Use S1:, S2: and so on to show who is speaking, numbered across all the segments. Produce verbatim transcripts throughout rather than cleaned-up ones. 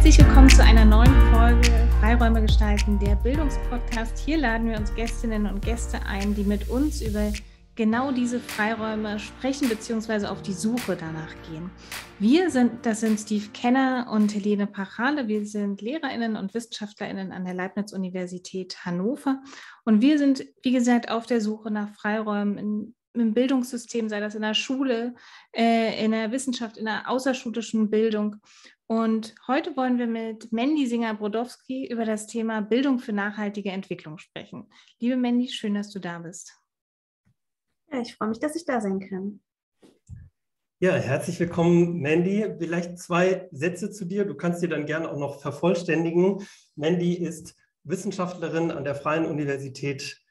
S1: Herzlich willkommen zu einer neuen Folge Freiräume gestalten, der Bildungspodcast. Hier laden wir uns Gästinnen und Gäste ein, die mit uns über genau diese Freiräume sprechen bzw. auf die Suche danach gehen. Wir sind, das sind Steve Kenner und Helene Pachale. Wir sind LehrerInnen und WissenschaftlerInnen an der Leibniz-Universität Hannover. Und wir sind, wie gesagt, auf der Suche nach Freiräumen in im Bildungssystem, sei das in der Schule, äh, in der Wissenschaft, in der außerschulischen Bildung. Und heute wollen wir mit Mandy Singer-Brodowski über das Thema Bildung für nachhaltige Entwicklung sprechen. Liebe Mandy, schön, dass du da bist.
S2: Ja, ich freue mich, dass ich da sein kann.
S3: Ja, herzlich willkommen, Mandy. Vielleicht zwei Sätze zu dir. Du kannst dir dann gerne auch noch vervollständigen. Mandy ist Wissenschaftlerin an der Freien Universität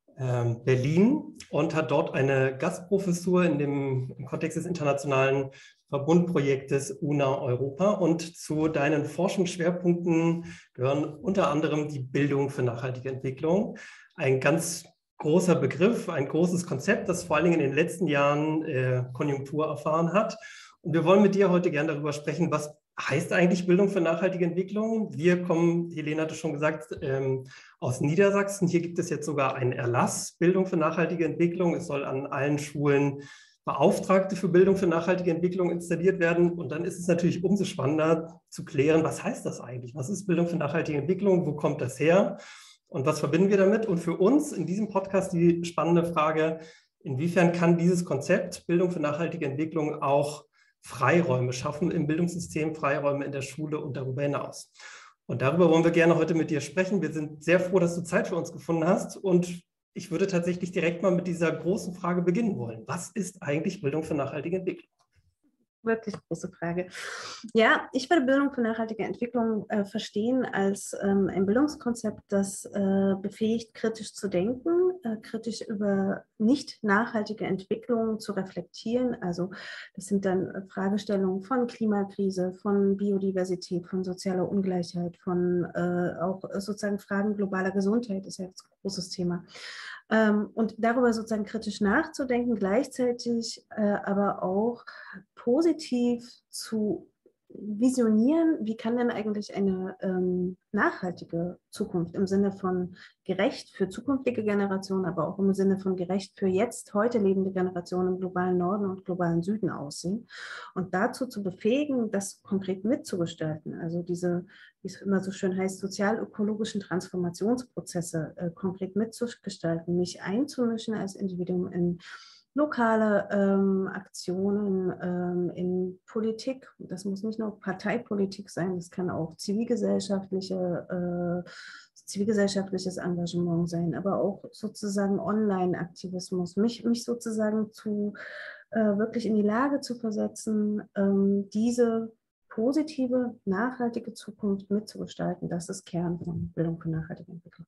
S3: Berlin und hat dort eine Gastprofessur in dem, im Kontext des internationalen Verbundprojektes U N A Europa. Und zu deinen Forschungsschwerpunkten gehören unter anderem die Bildung für nachhaltige Entwicklung. Ein ganz großer Begriff, ein großes Konzept, das vor allen Dingen in den letzten Jahren äh, Konjunktur erfahren hat. Und wir wollen mit dir heute gerne darüber sprechen, was heißt eigentlich Bildung für nachhaltige Entwicklung? Wir kommen, Helene hatte schon gesagt, ähm, aus Niedersachsen. Hier gibt es jetzt sogar einen Erlass, Bildung für nachhaltige Entwicklung. Es soll an allen Schulen Beauftragte für Bildung für nachhaltige Entwicklung installiert werden. Und dann ist es natürlich umso spannender zu klären, was heißt das eigentlich? Was ist Bildung für nachhaltige Entwicklung? Wo kommt das her? Und was verbinden wir damit? Und für uns in diesem Podcast die spannende Frage, inwiefern kann dieses Konzept Bildung für nachhaltige Entwicklung auch Freiräume schaffen im Bildungssystem, Freiräume in der Schule und darüber hinaus. Und darüber wollen wir gerne heute mit dir sprechen. Wir sind sehr froh, dass du Zeit für uns gefunden hast. Und ich würde tatsächlich direkt mal mit dieser großen Frage beginnen wollen. Was ist eigentlich Bildung für nachhaltige Entwicklung?
S2: Wirklich große Frage. Ja, ich würde Bildung für nachhaltige Entwicklung äh, verstehen als ähm, ein Bildungskonzept, das äh, befähigt, kritisch zu denken, äh, kritisch über nicht nachhaltige Entwicklung zu reflektieren. Also das sind dann Fragestellungen von Klimakrise, von Biodiversität, von sozialer Ungleichheit, von äh, auch sozusagen Fragen globaler Gesundheit, ist ja jetzt ein großes Thema. Ähm, und darüber sozusagen kritisch nachzudenken, gleichzeitig äh, aber auch positiv zu visionieren, wie kann denn eigentlich eine ähm, nachhaltige Zukunft im Sinne von gerecht für zukünftige Generationen, aber auch im Sinne von gerecht für jetzt, heute lebende Generationen im globalen Norden und globalen Süden aussehen und dazu zu befähigen, das konkret mitzugestalten, also diese, wie es immer so schön heißt, sozial-ökologischen Transformationsprozesse äh, konkret mitzugestalten, mich einzumischen als Individuum in lokale ähm, Aktionen ähm, in Politik. Das muss nicht nur Parteipolitik sein, das kann auch zivilgesellschaftliche, äh, zivilgesellschaftliches Engagement sein, aber auch sozusagen Online-Aktivismus, mich, mich sozusagen zu äh, wirklich in die Lage zu versetzen, ähm, diese positive, nachhaltige Zukunft mitzugestalten. Das ist Kern von Bildung für nachhaltige Entwicklung.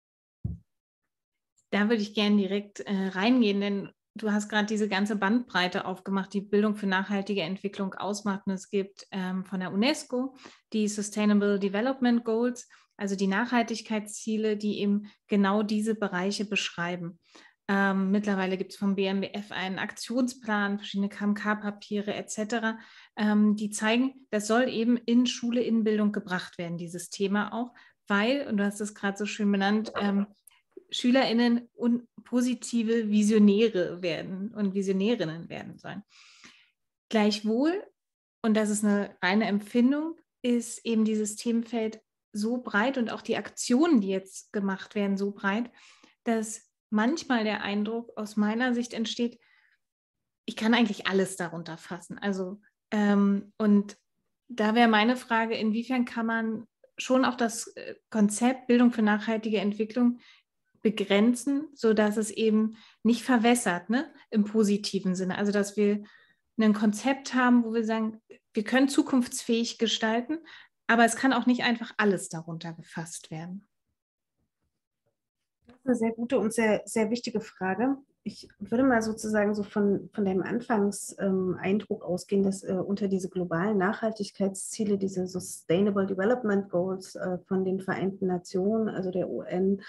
S1: Da würde ich gerne direkt äh, reingehen, denn du hast gerade diese ganze Bandbreite aufgemacht, die Bildung für nachhaltige Entwicklung ausmacht. Und es gibt ähm, von der UNESCO die Sustainable Development Goals, also die Nachhaltigkeitsziele, die eben genau diese Bereiche beschreiben. Ähm, mittlerweile gibt es vom B M B F einen Aktionsplan, verschiedene K M K-Papiere et cetera, ähm, die zeigen, das soll eben in Schule, in Bildung gebracht werden, dieses Thema auch, weil, und du hast es gerade so schön benannt, ähm, SchülerInnen und positive Visionäre werden und Visionärinnen werden sollen. Gleichwohl, und das ist eine reine Empfindung, ist eben dieses Themenfeld so breit und auch die Aktionen, die jetzt gemacht werden, so breit, dass manchmal der Eindruck aus meiner Sicht entsteht, ich kann eigentlich alles darunter fassen. Also, ähm, und da wäre meine Frage, inwiefern kann man schon auch das Konzept Bildung für nachhaltige Entwicklung begrenzen, sodass es eben nicht verwässert, ne, im positiven Sinne. Also dass wir ein Konzept haben, wo wir sagen, wir können zukunftsfähig gestalten, aber es kann auch nicht einfach alles darunter gefasst werden.
S2: Das ist eine sehr gute und sehr, sehr wichtige Frage. Ich würde mal sozusagen so von, von deinem Anfangseindruck ähm, ausgehen, dass äh, unter diese globalen Nachhaltigkeitsziele, diese Sustainable Development Goals äh, von den Vereinten Nationen, also der U N,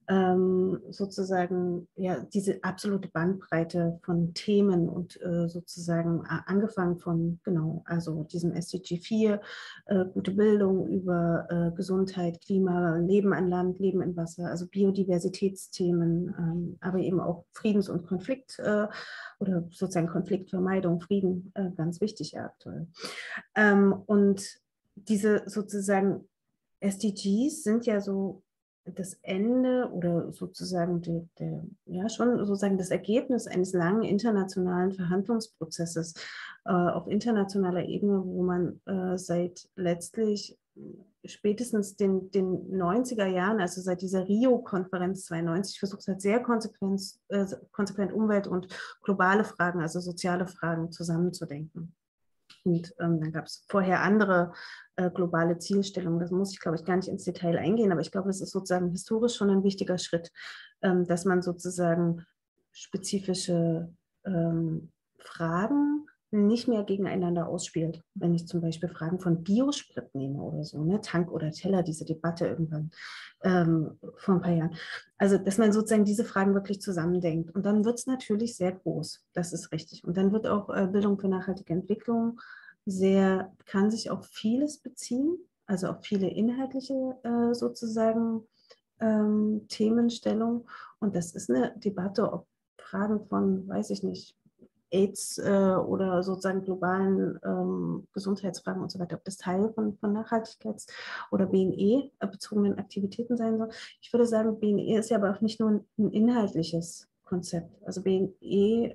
S2: ähm, sozusagen ja, diese absolute Bandbreite von Themen und äh, sozusagen angefangen von, genau, also diesem S D G vier, äh, gute Bildung über äh, Gesundheit, Klima, Leben an Land, Leben in Wasser, also Biodiversitätsthemen, ähm, aber eben auch Friedens- und Konflikt äh, oder sozusagen Konfliktvermeidung, Frieden, äh, ganz wichtig ja, aktuell. Ähm, und diese sozusagen S D Gs sind ja so das Ende oder sozusagen der, der, ja schon sozusagen das Ergebnis eines langen internationalen Verhandlungsprozesses äh, auf internationaler Ebene, wo man äh, seit letztlich spätestens den, den neunziger Jahren, also seit dieser Rio-Konferenz zweiundneunzig, versucht hat, sehr konsequent, äh, konsequent Umwelt- und globale Fragen, also soziale Fragen zusammenzudenken. Und ähm, dann gab es vorher andere äh, globale Zielstellungen. Das muss ich, glaube ich, gar nicht ins Detail eingehen, aber ich glaube, es ist sozusagen historisch schon ein wichtiger Schritt, ähm, dass man sozusagen spezifische ähm, Fragen nicht mehr gegeneinander ausspielt. Wenn ich zum Beispiel Fragen von Biosprit nehme oder so, ne, Tank oder Teller, diese Debatte irgendwann ähm, vor ein paar Jahren. Also, dass man sozusagen diese Fragen wirklich zusammendenkt. Und dann wird es natürlich sehr groß, das ist richtig. Und dann wird auch äh, Bildung für nachhaltige Entwicklung sehr, kann sich auf vieles beziehen, also auf viele inhaltliche äh, sozusagen ähm, Themenstellungen. Und das ist eine Debatte, ob Fragen von, weiß ich nicht, AIDS äh, oder sozusagen globalen ähm, Gesundheitsfragen und so weiter, ob das Teil von, von Nachhaltigkeits- oder B N E-bezogenen Aktivitäten sein soll. Ich würde sagen, B N E ist ja aber auch nicht nur ein, ein inhaltliches Konzept. Also B N E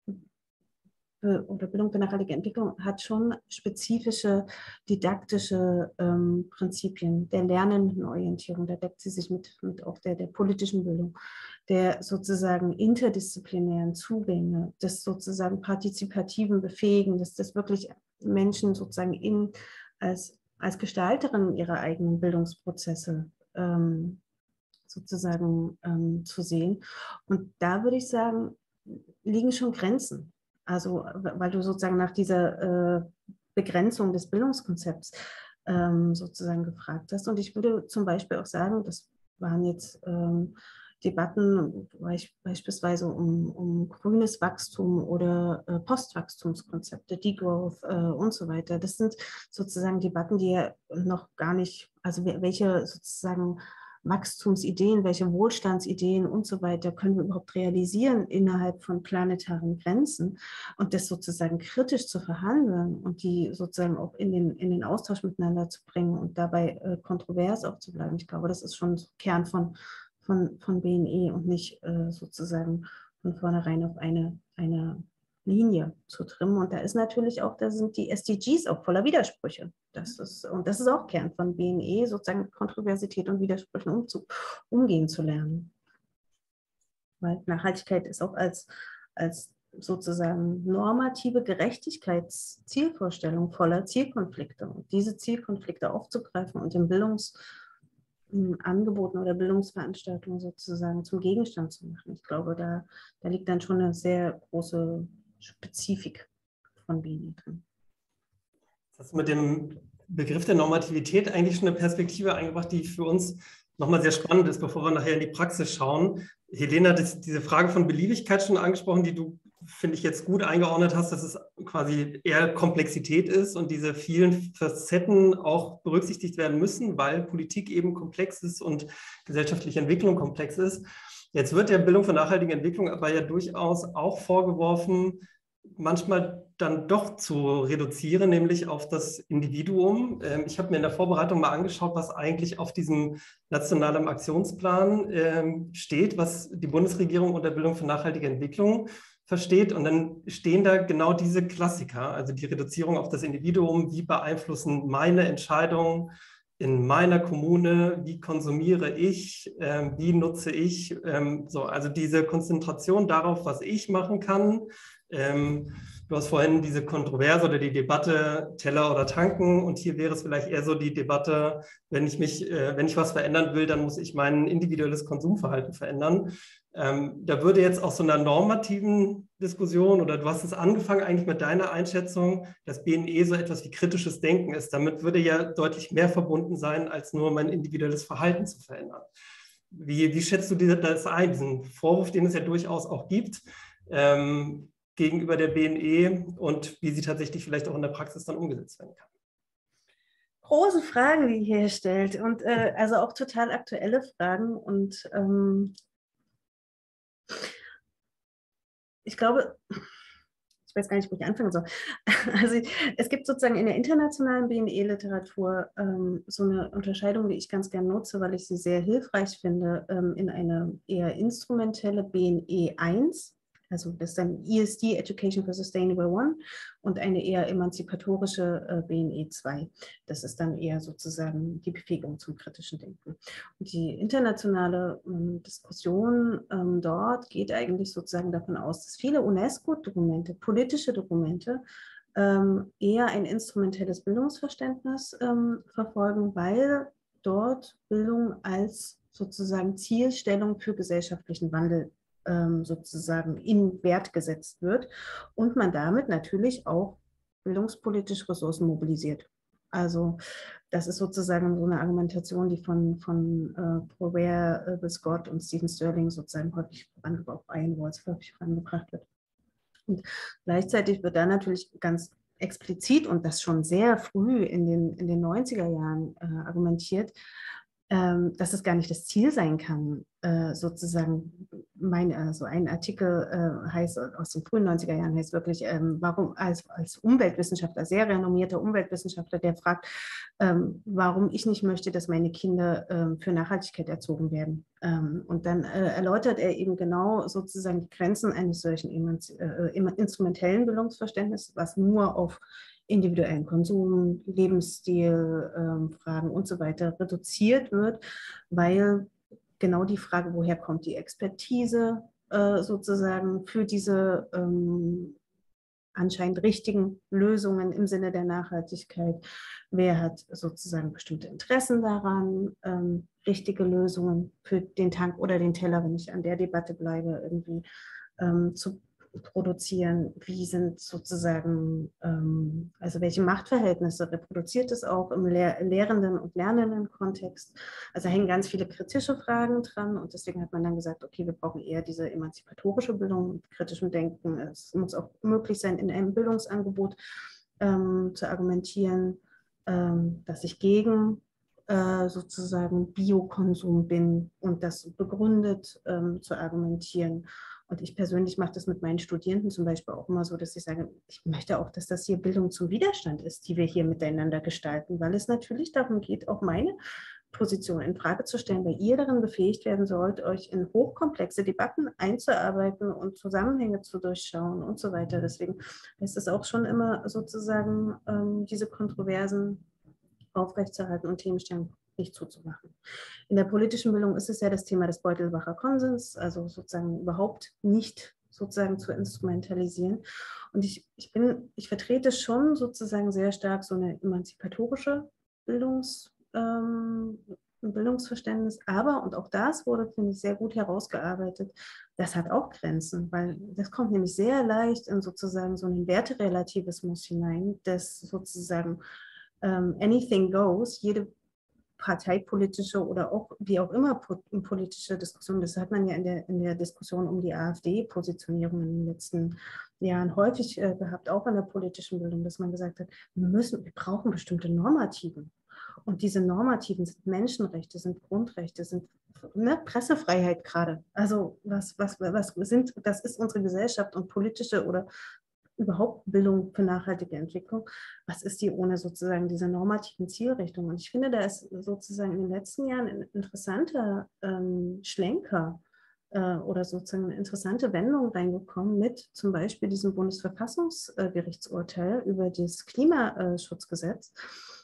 S2: oder Bildung für nachhaltige Entwicklung hat schon spezifische didaktische ähm, Prinzipien der lernenden Orientierung. Da deckt sie sich mit, mit auch der, der politischen Bildung, der sozusagen interdisziplinären Zugänge, des sozusagen partizipativen Befähigen, dass das wirklich Menschen sozusagen in, als, als Gestalterinnen ihrer eigenen Bildungsprozesse ähm, sozusagen ähm, zu sehen. Und da würde ich sagen, liegen schon Grenzen. Also, weil du sozusagen nach dieser äh, Begrenzung des Bildungskonzepts ähm, sozusagen gefragt hast. Und ich würde zum Beispiel auch sagen, das waren jetzt ähm, Debatten beispielsweise um, um grünes Wachstum oder äh, Postwachstumskonzepte, Degrowth äh, und so weiter. Das sind sozusagen Debatten, die ja noch gar nicht, also welche sozusagen Wachstumsideen, welche Wohlstandsideen und so weiter können wir überhaupt realisieren innerhalb von planetaren Grenzen und das sozusagen kritisch zu verhandeln und die sozusagen auch in den, in den Austausch miteinander zu bringen und dabei äh, kontrovers auch zu bleiben. Ich glaube, das ist schon Kern von, von, von B N E und nicht äh, sozusagen von vornherein auf eine, eine Linie zu trimmen. Und da ist natürlich auch, da sind die S D Gs auch voller Widersprüche. Das ist, und das ist auch Kern von B N E, sozusagen Kontroversität und Widersprüchen umzu, umgehen zu lernen. Weil Nachhaltigkeit ist auch als, als sozusagen normative Gerechtigkeitszielvorstellung voller Zielkonflikte. Und diese Zielkonflikte aufzugreifen und in Bildungsangeboten oder Bildungsveranstaltungen sozusagen zum Gegenstand zu machen. Ich glaube, da, da liegt dann schon eine sehr große Spezifik von B N E drin.
S3: Das hast du mit dem Begriff der Normativität eigentlich schon eine Perspektive eingebracht, die für uns nochmal sehr spannend ist, bevor wir nachher in die Praxis schauen. Helena hat diese Frage von Beliebigkeit schon angesprochen, die du, finde ich, jetzt gut eingeordnet hast, dass es quasi eher Komplexität ist und diese vielen Facetten auch berücksichtigt werden müssen, weil Politik eben komplex ist und gesellschaftliche Entwicklung komplex ist. Jetzt wird der Bildung für nachhaltige Entwicklung aber ja durchaus auch vorgeworfen, manchmal dann doch zu reduzieren, nämlich auf das Individuum. Ich habe mir in der Vorbereitung mal angeschaut, was eigentlich auf diesem nationalen Aktionsplan steht, was die Bundesregierung unter Bildung für nachhaltige Entwicklung versteht. Und dann stehen da genau diese Klassiker, also die Reduzierung auf das Individuum, wie beeinflussen meine Entscheidungen in meiner Kommune, wie konsumiere ich, wie nutze ich, so, also diese Konzentration darauf, was ich machen kann. Ähm, du hast vorhin diese Kontroverse oder die Debatte Teller oder tanken und hier wäre es vielleicht eher so die Debatte, wenn ich mich, äh, wenn ich was verändern will, dann muss ich mein individuelles Konsumverhalten verändern. Ähm, da würde jetzt aus so einer normativen Diskussion oder du hast es angefangen eigentlich mit deiner Einschätzung, dass B N E so etwas wie kritisches Denken ist. Damit würde ja deutlich mehr verbunden sein, als nur mein individuelles Verhalten zu verändern. Wie, wie schätzt du das ein, diesen Vorwurf, den es ja durchaus auch gibt, ähm, gegenüber der B N E und wie sie tatsächlich vielleicht auch in der Praxis dann umgesetzt werden kann?
S2: Große Fragen, die ihr hier stellt und äh, also auch total aktuelle Fragen und ähm, ich glaube, ich weiß gar nicht, wo ich anfangen soll. Also es gibt sozusagen in der internationalen B N E-Literatur ähm, so eine Unterscheidung, die ich ganz gerne nutze, weil ich sie sehr hilfreich finde, ähm, in eine eher instrumentelle B N E eins, also das ist dann E S D, Education for Sustainable One, und eine eher emanzipatorische äh, B N E zwei. Das ist dann eher sozusagen die Befähigung zum kritischen Denken. Und die internationale ähm, Diskussion ähm, dort geht eigentlich sozusagen davon aus, dass viele UNESCO-Dokumente, politische Dokumente, ähm, eher ein instrumentelles Bildungsverständnis ähm, verfolgen, weil dort Bildung als sozusagen Zielstellung für gesellschaftlichen Wandel ähm, sozusagen in Wert gesetzt wird und man damit natürlich auch bildungspolitische Ressourcen mobilisiert. Also das ist sozusagen so eine Argumentation, die von, von äh, Paul Ware, äh, Scott und Stephen Sterling sozusagen häufig vorangebracht, Ian Walls häufig vorangebracht wird. Und gleichzeitig wird da natürlich ganz explizit und das schon sehr früh in den, in den neunziger Jahren äh, argumentiert, ähm, dass es gar nicht das Ziel sein kann, äh, sozusagen, mein, also ein Artikel äh, heißt, aus den frühen neunziger Jahren heißt wirklich, ähm, warum als, als Umweltwissenschaftler, sehr renommierter Umweltwissenschaftler, der fragt, ähm, warum ich nicht möchte, dass meine Kinder ähm, für Nachhaltigkeit erzogen werden. Ähm, und dann äh, erläutert er eben genau sozusagen die Grenzen eines solchen äh, instrumentellen Bildungsverständnisses, was nur auf individuellen Konsum, Lebensstil, ähm, Fragen und so weiter reduziert wird, weil genau die Frage, woher kommt die Expertise äh, sozusagen für diese ähm, anscheinend richtigen Lösungen im Sinne der Nachhaltigkeit, wer hat sozusagen bestimmte Interessen daran, ähm, richtige Lösungen für den Tank oder den Teller, wenn ich an der Debatte bleibe, irgendwie ähm, zu produzieren, wie sind sozusagen, ähm, also welche Machtverhältnisse reproduziert es auch im Lehr lehrenden und lernenden Kontext. Also hängen ganz viele kritische Fragen dran und deswegen hat man dann gesagt, okay, wir brauchen eher diese emanzipatorische Bildung mit kritischem Denken. Es muss auch möglich sein, in einem Bildungsangebot ähm, zu argumentieren, ähm, dass ich gegen äh, sozusagen Biokonsum bin und das begründet ähm, zu argumentieren. Und ich persönlich mache das mit meinen Studierenden zum Beispiel auch immer so, dass ich sage, ich möchte auch, dass das hier Bildung zum Widerstand ist, die wir hier miteinander gestalten, weil es natürlich darum geht, auch meine Position in Frage zu stellen, weil ihr darin befähigt werden sollt, euch in hochkomplexe Debatten einzuarbeiten und Zusammenhänge zu durchschauen und so weiter. Deswegen ist es auch schon immer sozusagen, ähm, diese Kontroversen aufrechtzuerhalten und Themenstellungen nicht zuzumachen. In der politischen Bildung ist es ja das Thema des Beutelbacher Konsens, also sozusagen überhaupt nicht sozusagen zu instrumentalisieren. Und ich, ich, bin, ich vertrete schon sozusagen sehr stark so eine emanzipatorische Bildungs, ähm, Bildungsverständnis, aber, und auch das wurde, finde ich, sehr gut herausgearbeitet, das hat auch Grenzen, weil das kommt nämlich sehr leicht in sozusagen so einen Werterelativismus hinein, das sozusagen um, anything goes, jede parteipolitische oder auch wie auch immer politische Diskussion, das hat man ja in der, in der Diskussion um die AfD-Positionierung in den letzten Jahren häufig äh, gehabt, auch in der politischen Bildung, dass man gesagt hat, wir müssen, wir brauchen bestimmte Normativen. Und diese Normativen sind Menschenrechte, sind Grundrechte, sind ne, Pressefreiheit gerade. Also was, was, was sind, das ist unsere Gesellschaft und politische oder überhaupt Bildung für nachhaltige Entwicklung, was ist die ohne sozusagen diese normativen Zielrichtungen? Und ich finde, da ist sozusagen in den letzten Jahren ein interessanter ähm, Schlenker äh, oder sozusagen eine interessante Wendung reingekommen mit zum Beispiel diesem Bundesverfassungsgerichtsurteil über das Klimaschutzgesetz,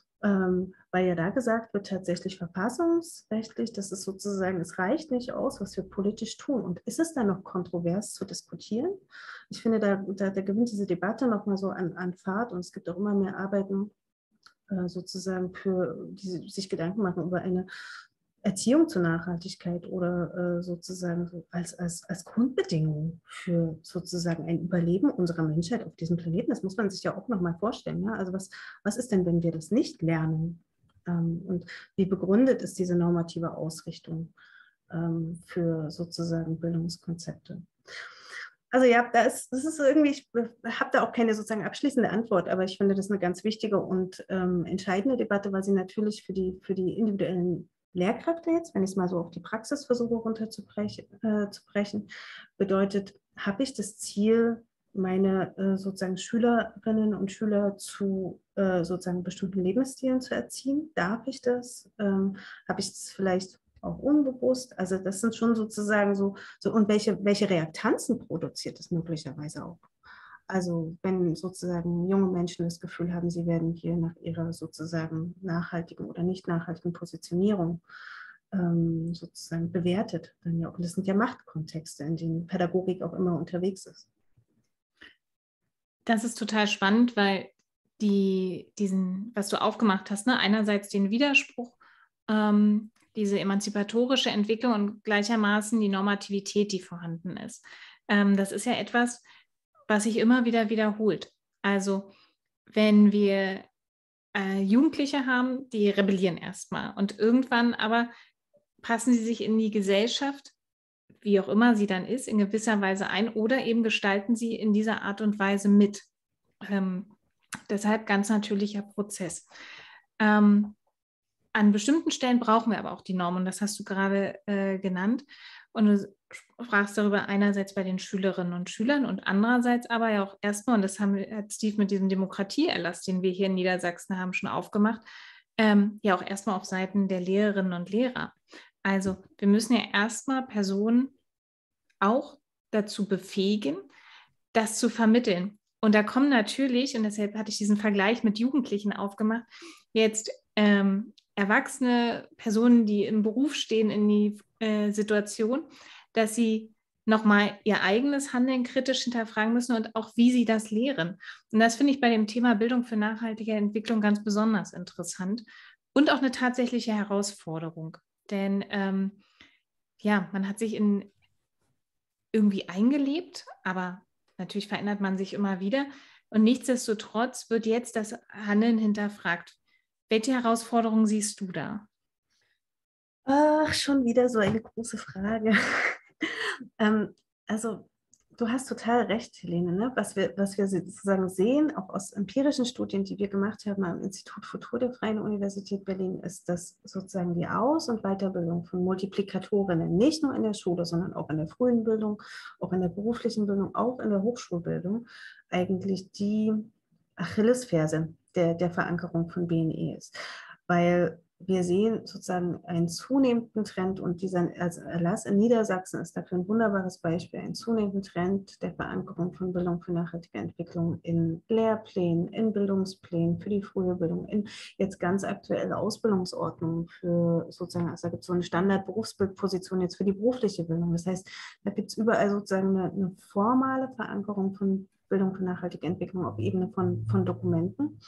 S2: ähm, weil ja da gesagt wird, tatsächlich verfassungsrechtlich, das ist sozusagen, es reicht nicht aus, was wir politisch tun. Und ist es da noch kontrovers zu diskutieren? Ich finde, da, da, da gewinnt diese Debatte nochmal so an, an Fahrt und es gibt auch immer mehr Arbeiten äh, sozusagen, für die sich Gedanken machen über eine Erziehung zur Nachhaltigkeit oder äh, sozusagen so als, als, als Grundbedingung für sozusagen ein Überleben unserer Menschheit auf diesem Planeten. Das muss man sich ja auch nochmal vorstellen. Ja? Also was, was ist denn, wenn wir das nicht lernen? Ähm, und wie begründet ist diese normative Ausrichtung? ähm, für sozusagen Bildungskonzepte. Also ja, da ist, das ist irgendwie, ich habe da auch keine sozusagen abschließende Antwort, aber ich finde das eine ganz wichtige und ähm, entscheidende Debatte, weil sie natürlich für die, für die individuellen Lehrkräfte jetzt, wenn ich es mal so auf die Praxis versuche runterzubrechen, äh, zu brechen, bedeutet, habe ich das Ziel, meine äh, sozusagen Schülerinnen und Schüler zu äh, sozusagen bestimmten Lebensstilen zu erziehen? Darf ich das? Ähm, habe ich das vielleicht auch unbewusst? Also das sind schon sozusagen so, so und welche, welche Reaktanzen produziert es möglicherweise auch? Also wenn sozusagen junge Menschen das Gefühl haben, sie werden hier nach ihrer sozusagen nachhaltigen oder nicht nachhaltigen Positionierung ähm, sozusagen bewertet, dann ja auch, das sind ja Machtkontexte, in denen Pädagogik auch immer unterwegs ist.
S1: Das ist total spannend, weil die, diesen, was du aufgemacht hast, ne, einerseits den Widerspruch, ähm, diese emanzipatorische Entwicklung und gleichermaßen die Normativität, die vorhanden ist. Ähm, das ist ja etwas, was sich immer wieder wiederholt. Also wenn wir äh, Jugendliche haben, die rebellieren erstmal und irgendwann aber passen sie sich in die Gesellschaft, wie auch immer sie dann ist, in gewisser Weise ein oder eben gestalten sie in dieser Art und Weise mit. Ähm, deshalb ganz natürlicher Prozess. Ähm, an bestimmten Stellen brauchen wir aber auch die Normen, das hast du gerade äh, genannt. Und du sprachst darüber einerseits bei den Schülerinnen und Schülern und andererseits aber ja auch erstmal, und das haben wir, hat Steve mit diesem Demokratieerlass, den wir hier in Niedersachsen haben, schon aufgemacht, ähm, ja auch erstmal auf Seiten der Lehrerinnen und Lehrer. Also wir müssen ja erstmal Personen auch dazu befähigen, das zu vermitteln. Und da kommen natürlich, und deshalb hatte ich diesen Vergleich mit Jugendlichen aufgemacht, jetzt ähm, erwachsene Personen, die im Beruf stehen, in die äh, Situation, dass sie nochmal ihr eigenes Handeln kritisch hinterfragen müssen und auch, wie sie das lehren. Und das finde ich bei dem Thema Bildung für nachhaltige Entwicklung ganz besonders interessant und auch eine tatsächliche Herausforderung. Denn ähm, ja, man hat sich in irgendwie eingelebt, aber natürlich verändert man sich immer wieder. Und nichtsdestotrotz wird jetzt das Handeln hinterfragt. Welche Herausforderungen siehst du da?
S2: Ach, schon wieder so eine große Frage. ähm, also du hast total recht, Helene. Ne? Was wir, was wir sozusagen sehen, auch aus empirischen Studien, die wir gemacht haben am Institut Futur der Freien Universität Berlin, ist, dass sozusagen die Aus- und Weiterbildung von Multiplikatorinnen nicht nur in der Schule, sondern auch in der frühen Bildung, auch in der beruflichen Bildung, auch in der Hochschulbildung eigentlich die Achillesferse der, der Verankerung von B N E ist. Weil wir sehen sozusagen einen zunehmenden Trend und dieser Erlass in Niedersachsen ist dafür ein wunderbares Beispiel, einen zunehmenden Trend der Verankerung von Bildung für nachhaltige Entwicklung in Lehrplänen, in Bildungsplänen für die frühe Bildung, in jetzt ganz aktuelle Ausbildungsordnungen für sozusagen, also da gibt es so eine Standard-Berufsbildposition jetzt für die berufliche Bildung. Das heißt, da gibt es überall sozusagen eine, eine formale Verankerung von Bildung für nachhaltige Entwicklung auf Ebene von, von Dokumenten.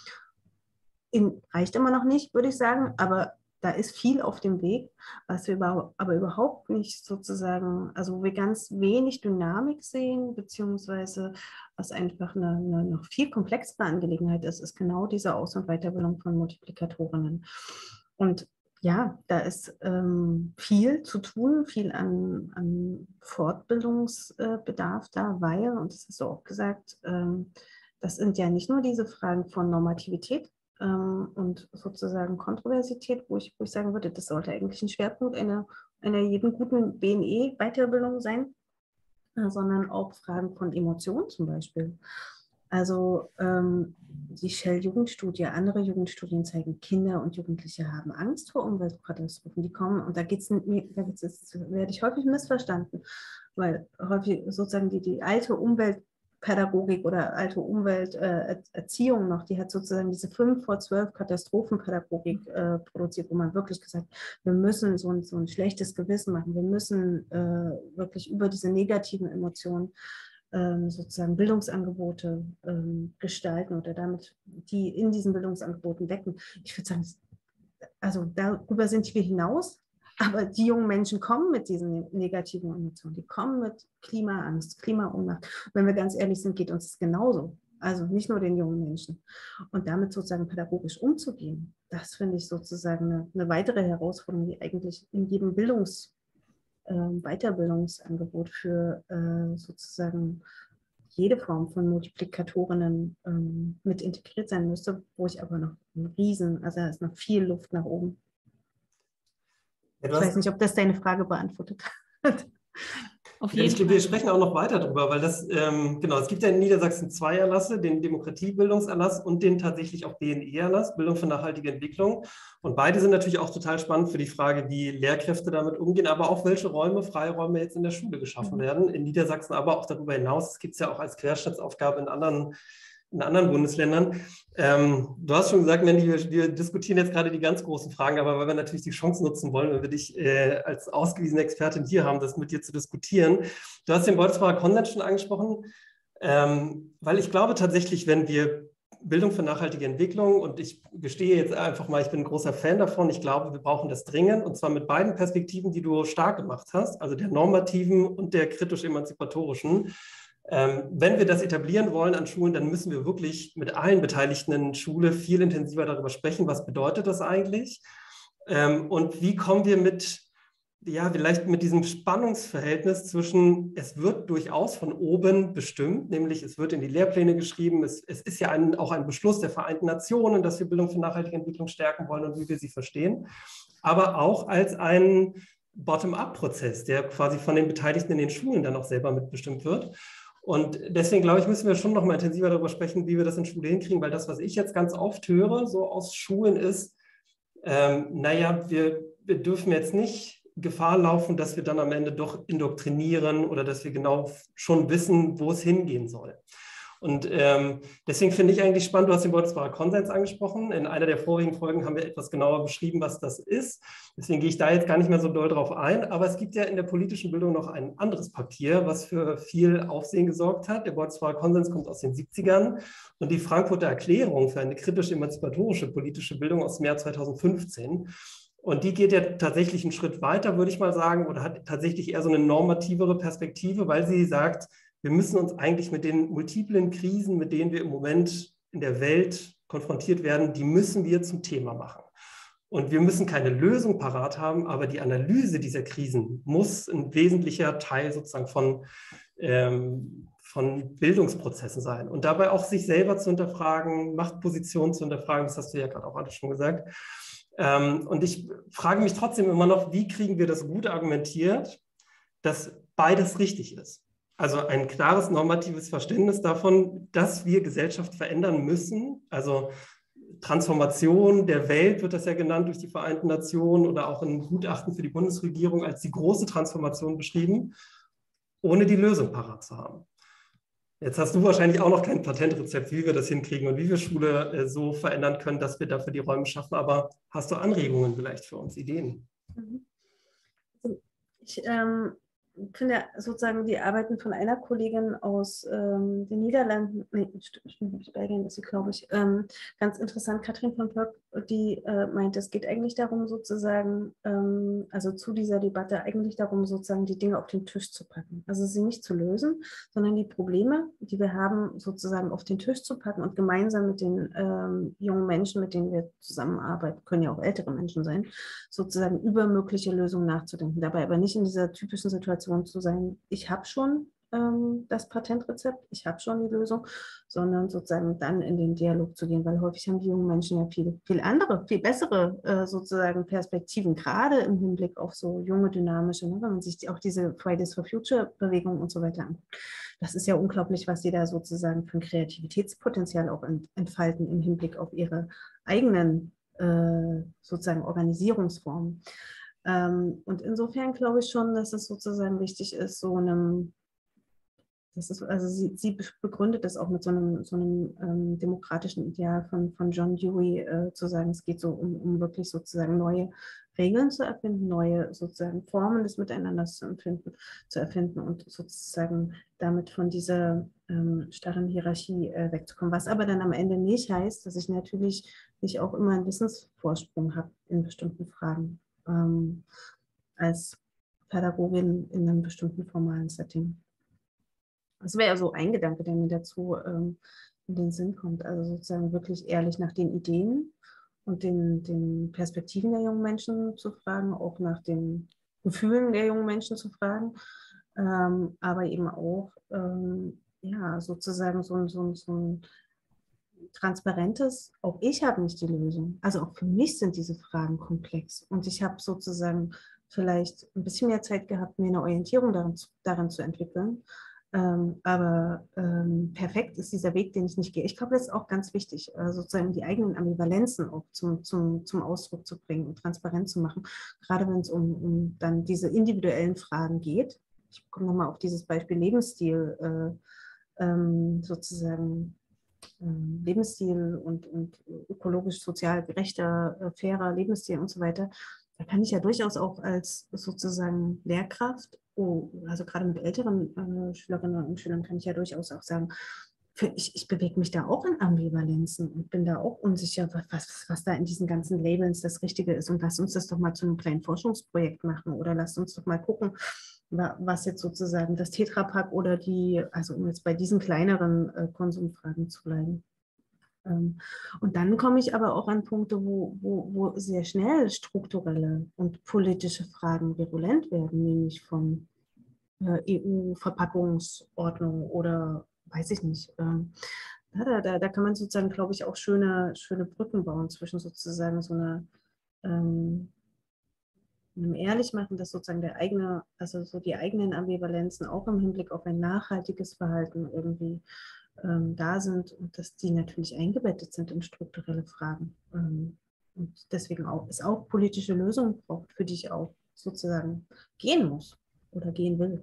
S2: In, reicht immer noch nicht, würde ich sagen, aber da ist viel auf dem Weg, was wir aber, aber überhaupt nicht sozusagen, also wo wir ganz wenig Dynamik sehen, beziehungsweise was einfach eine, eine noch viel komplexere Angelegenheit ist, ist genau diese Aus- und Weiterbildung von Multiplikatorinnen. Und ja, da ist ähm, viel zu tun, viel an, an Fortbildungsbedarf äh, da, weil, und das hast du auch gesagt, ähm, das sind ja nicht nur diese Fragen von Normativität, und sozusagen Kontroversität, wo ich, wo ich sagen würde, das sollte eigentlich ein Schwerpunkt einer, einer jeden guten B N E-Weiterbildung sein, sondern auch Fragen von Emotionen zum Beispiel. Also ähm, die Shell-Jugendstudie, andere Jugendstudien zeigen, Kinder und Jugendliche haben Angst vor Umweltkatastrophen, die kommen, und da geht's, da geht's, das werde ich häufig missverstanden, weil häufig sozusagen die, die alte Umwelt Pädagogik oder alte Umwelterziehung äh, noch, die hat sozusagen diese fünf vor zwölf Katastrophenpädagogik äh, produziert, wo man wirklich gesagt hat, wir müssen so ein, so ein schlechtes Gewissen machen, wir müssen äh, wirklich über diese negativen Emotionen ähm, sozusagen Bildungsangebote ähm, gestalten oder damit die in diesen Bildungsangeboten wecken. Ich würde sagen, also darüber sind wir hinaus. Aber die jungen Menschen kommen mit diesen negativen Emotionen, die kommen mit Klimaangst, Klimaohnmacht. Wenn wir ganz ehrlich sind, geht uns das genauso. Also nicht nur den jungen Menschen. Und damit sozusagen pädagogisch umzugehen, das finde ich sozusagen eine, eine weitere Herausforderung, die eigentlich in jedem Bildungsbereich äh, Weiterbildungsangebot für äh, sozusagen jede Form von Multiplikatorinnen ähm, mit integriert sein müsste, wo ich aber noch einen riesen, also da ist noch viel Luft nach oben.
S3: Ja,
S2: ich weiß nicht, ob das deine Frage beantwortet hat.
S1: Auf
S3: Ja,
S1: jeden
S3: ich glaube,
S1: Fall.
S3: wir sprechen auch noch weiter darüber, weil das, ähm, genau, es gibt ja in Niedersachsen zwei Erlasse, den Demokratiebildungserlass und den tatsächlich auch B N E-Erlass, Bildung für nachhaltige Entwicklung. Und beide sind natürlich auch total spannend für die Frage, wie Lehrkräfte damit umgehen, aber auch welche Räume, Freiräume jetzt in der Schule geschaffen
S2: Mhm.
S3: werden. In Niedersachsen, aber auch darüber hinaus. Das gibt es ja auch als Querschnittsaufgabe in anderen in anderen Bundesländern. Ähm, du hast schon gesagt, Mandy, wir, wir diskutieren jetzt gerade die ganz großen Fragen, aber weil wir natürlich die Chance nutzen wollen, wenn wir dich äh, als ausgewiesene Expertin hier haben, das mit dir zu diskutieren. Du hast den Boltzmanner Konsens schon angesprochen, ähm, weil ich glaube tatsächlich, wenn wir Bildung für nachhaltige Entwicklung, und ich gestehe jetzt einfach mal, ich bin ein großer Fan davon, ich glaube, wir brauchen das dringend, und zwar mit beiden Perspektiven, die du stark gemacht hast, also der normativen und der kritisch-emanzipatorischen. Ähm, wenn wir das etablieren wollen an Schulen, dann müssen wir wirklich mit allen Beteiligten in Schule viel intensiver darüber sprechen, was bedeutet das eigentlich ähm, und wie kommen wir mit, ja, vielleicht mit diesem Spannungsverhältnis zwischen, es wird durchaus von oben bestimmt, nämlich es wird in die Lehrpläne geschrieben, es, es ist ja ein, auch ein Beschluss der Vereinten Nationen, dass wir Bildung für nachhaltige Entwicklung stärken wollen und wie wir sie verstehen, aber auch als ein Bottom-up-Prozess, der quasi von den Beteiligten in den Schulen dann auch selber mitbestimmt wird. Und deswegen, glaube ich, müssen wir schon noch mal intensiver darüber sprechen, wie wir das in Schule hinkriegen, weil das, was ich jetzt ganz oft höre, so aus Schulen ist, ähm, naja, wir, wir dürfen jetzt nicht Gefahr laufen, dass wir dann am Ende doch indoktrinieren oder dass wir genau schon wissen, wo es hingehen soll. Und ähm, deswegen finde ich eigentlich spannend, du hast den Boltzmanner Konsens angesprochen. In einer der vorigen Folgen haben wir etwas genauer beschrieben, was das ist. Deswegen gehe ich da jetzt gar nicht mehr so doll drauf ein. Aber es gibt ja in der politischen Bildung noch ein anderes Papier, was für viel Aufsehen gesorgt hat. Der Boltzmanner Konsens kommt aus den siebzigern und die Frankfurter Erklärung für eine kritisch-emanzipatorische politische Bildung aus dem Jahr zweitausendfünfzehn. Und die geht ja tatsächlich einen Schritt weiter, würde ich mal sagen, oder hat tatsächlich eher so eine normativere Perspektive, weil sie sagt, wir müssen uns eigentlich mit den multiplen Krisen, mit denen wir im Moment in der Welt konfrontiert werden, die müssen wir zum Thema machen. Und wir müssen keine Lösung parat haben, aber die Analyse dieser Krisen muss ein wesentlicher Teil sozusagen von, ähm, von Bildungsprozessen sein. Und dabei auch sich selber zu hinterfragen, Machtpositionen zu hinterfragen, das hast du ja gerade auch alles schon gesagt. Ähm, und ich frage mich trotzdem immer noch, wie kriegen wir das gut argumentiert, dass beides richtig ist? Also ein klares normatives Verständnis davon, dass wir Gesellschaft verändern müssen. Also Transformation der Welt wird das ja genannt durch die Vereinten Nationen oder auch in Gutachten für die Bundesregierung als die große Transformation beschrieben, ohne die Lösung parat zu haben. Jetzt hast du wahrscheinlich auch noch kein Patentrezept, wie wir das hinkriegen und wie wir Schule äh, so verändern können, dass wir dafür die Räume schaffen. Aber hast du Anregungen vielleicht für uns, Ideen?
S2: Ich ähm, finde sozusagen die Arbeiten von einer Kollegin aus ähm, den Niederlanden, nee, stimmt nicht, Belgien ist sie, glaube ich, ähm, ganz interessant, Katrin von Pöck, die äh, meint, es geht eigentlich darum sozusagen, ähm, also zu dieser Debatte eigentlich darum sozusagen die Dinge auf den Tisch zu packen. Also sie nicht zu lösen, sondern die Probleme, die wir haben, sozusagen auf den Tisch zu packen und gemeinsam mit den ähm, jungen Menschen, mit denen wir zusammenarbeiten, können ja auch ältere Menschen sein, sozusagen über mögliche Lösungen nachzudenken. Dabei aber nicht in dieser typischen Situation zu sein, ich habe schon ähm, das Patentrezept, ich habe schon die Lösung, sondern sozusagen dann in den Dialog zu gehen, weil häufig haben die jungen Menschen ja viel, viel andere, viel bessere äh, sozusagen Perspektiven, gerade im Hinblick auf so junge, dynamische, ne, wenn man sich die, auch diese Fridays for Future Bewegung und so weiter anguckt. Das ist ja unglaublich, was sie da sozusagen für ein Kreativitätspotenzial auch ent, entfalten im Hinblick auf ihre eigenen äh, sozusagen Organisierungsformen. Ähm, und insofern glaube ich schon, dass es sozusagen wichtig ist, so einem, das ist, also sie, sie begründet das auch mit so einem, so einem ähm, demokratischen Ideal von, von John Dewey, äh, zu sagen, es geht so um, um wirklich sozusagen neue Regeln zu erfinden, neue sozusagen Formen des Miteinanders zu erfinden, zu erfinden und sozusagen damit von dieser ähm, starren Hierarchie äh, wegzukommen. Was aber dann am Ende nicht heißt, dass ich natürlich nicht auch immer einen Wissensvorsprung habe in bestimmten Fragen. Ähm, als Pädagogin in einem bestimmten formalen Setting. Das wäre ja so ein Gedanke, der mir dazu ähm, in den Sinn kommt. Also sozusagen wirklich ehrlich nach den Ideen und den, den Perspektiven der jungen Menschen zu fragen, auch nach den Gefühlen der jungen Menschen zu fragen, ähm, aber eben auch ähm, ja, sozusagen so ein, so ein, so ein transparentes, auch ich habe nicht die Lösung. Also auch für mich sind diese Fragen komplex und ich habe sozusagen vielleicht ein bisschen mehr Zeit gehabt, mir eine Orientierung darin zu, darin zu entwickeln. Ähm, aber ähm, perfekt ist dieser Weg, den ich nicht gehe. Ich glaube, das ist auch ganz wichtig, äh, sozusagen die eigenen Ambivalenzen auch zum, zum, zum Ausdruck zu bringen und transparent zu machen, gerade wenn es um, um dann diese individuellen Fragen geht. Ich komme nochmal auf dieses Beispiel Lebensstil äh, ähm, sozusagen Lebensstil und, und ökologisch, sozial gerechter, fairer Lebensstil und so weiter, da kann ich ja durchaus auch als sozusagen Lehrkraft, oh, also gerade mit älteren äh, Schülerinnen und Schülern, kann ich ja durchaus auch sagen, für, ich, ich bewege mich da auch in Ambivalenzen und bin da auch unsicher, was, was da in diesen ganzen Labels das Richtige ist. Und lass uns das doch mal zu einem kleinen Forschungsprojekt machen oder lasst uns doch mal gucken, was jetzt sozusagen das Tetrapack oder die, also um jetzt bei diesen kleineren äh, Konsumfragen zu bleiben. Ähm, und dann komme ich aber auch an Punkte, wo, wo, wo sehr schnell strukturelle und politische Fragen virulent werden, nämlich von äh, E U-Verpackungsordnung oder weiß ich nicht. Ähm, ja, da, da, da kann man sozusagen, glaube ich, auch schöne, schöne Brücken bauen zwischen sozusagen so einer ähm, einem ehrlich machen, dass sozusagen der eigene, also so die eigenen Ambivalenzen auch im Hinblick auf ein nachhaltiges Verhalten irgendwie ähm, da sind und dass die natürlich eingebettet sind in strukturelle Fragen. Ähm, und deswegen auch, es auch politische Lösungen braucht, für die ich auch sozusagen gehen muss oder gehen will.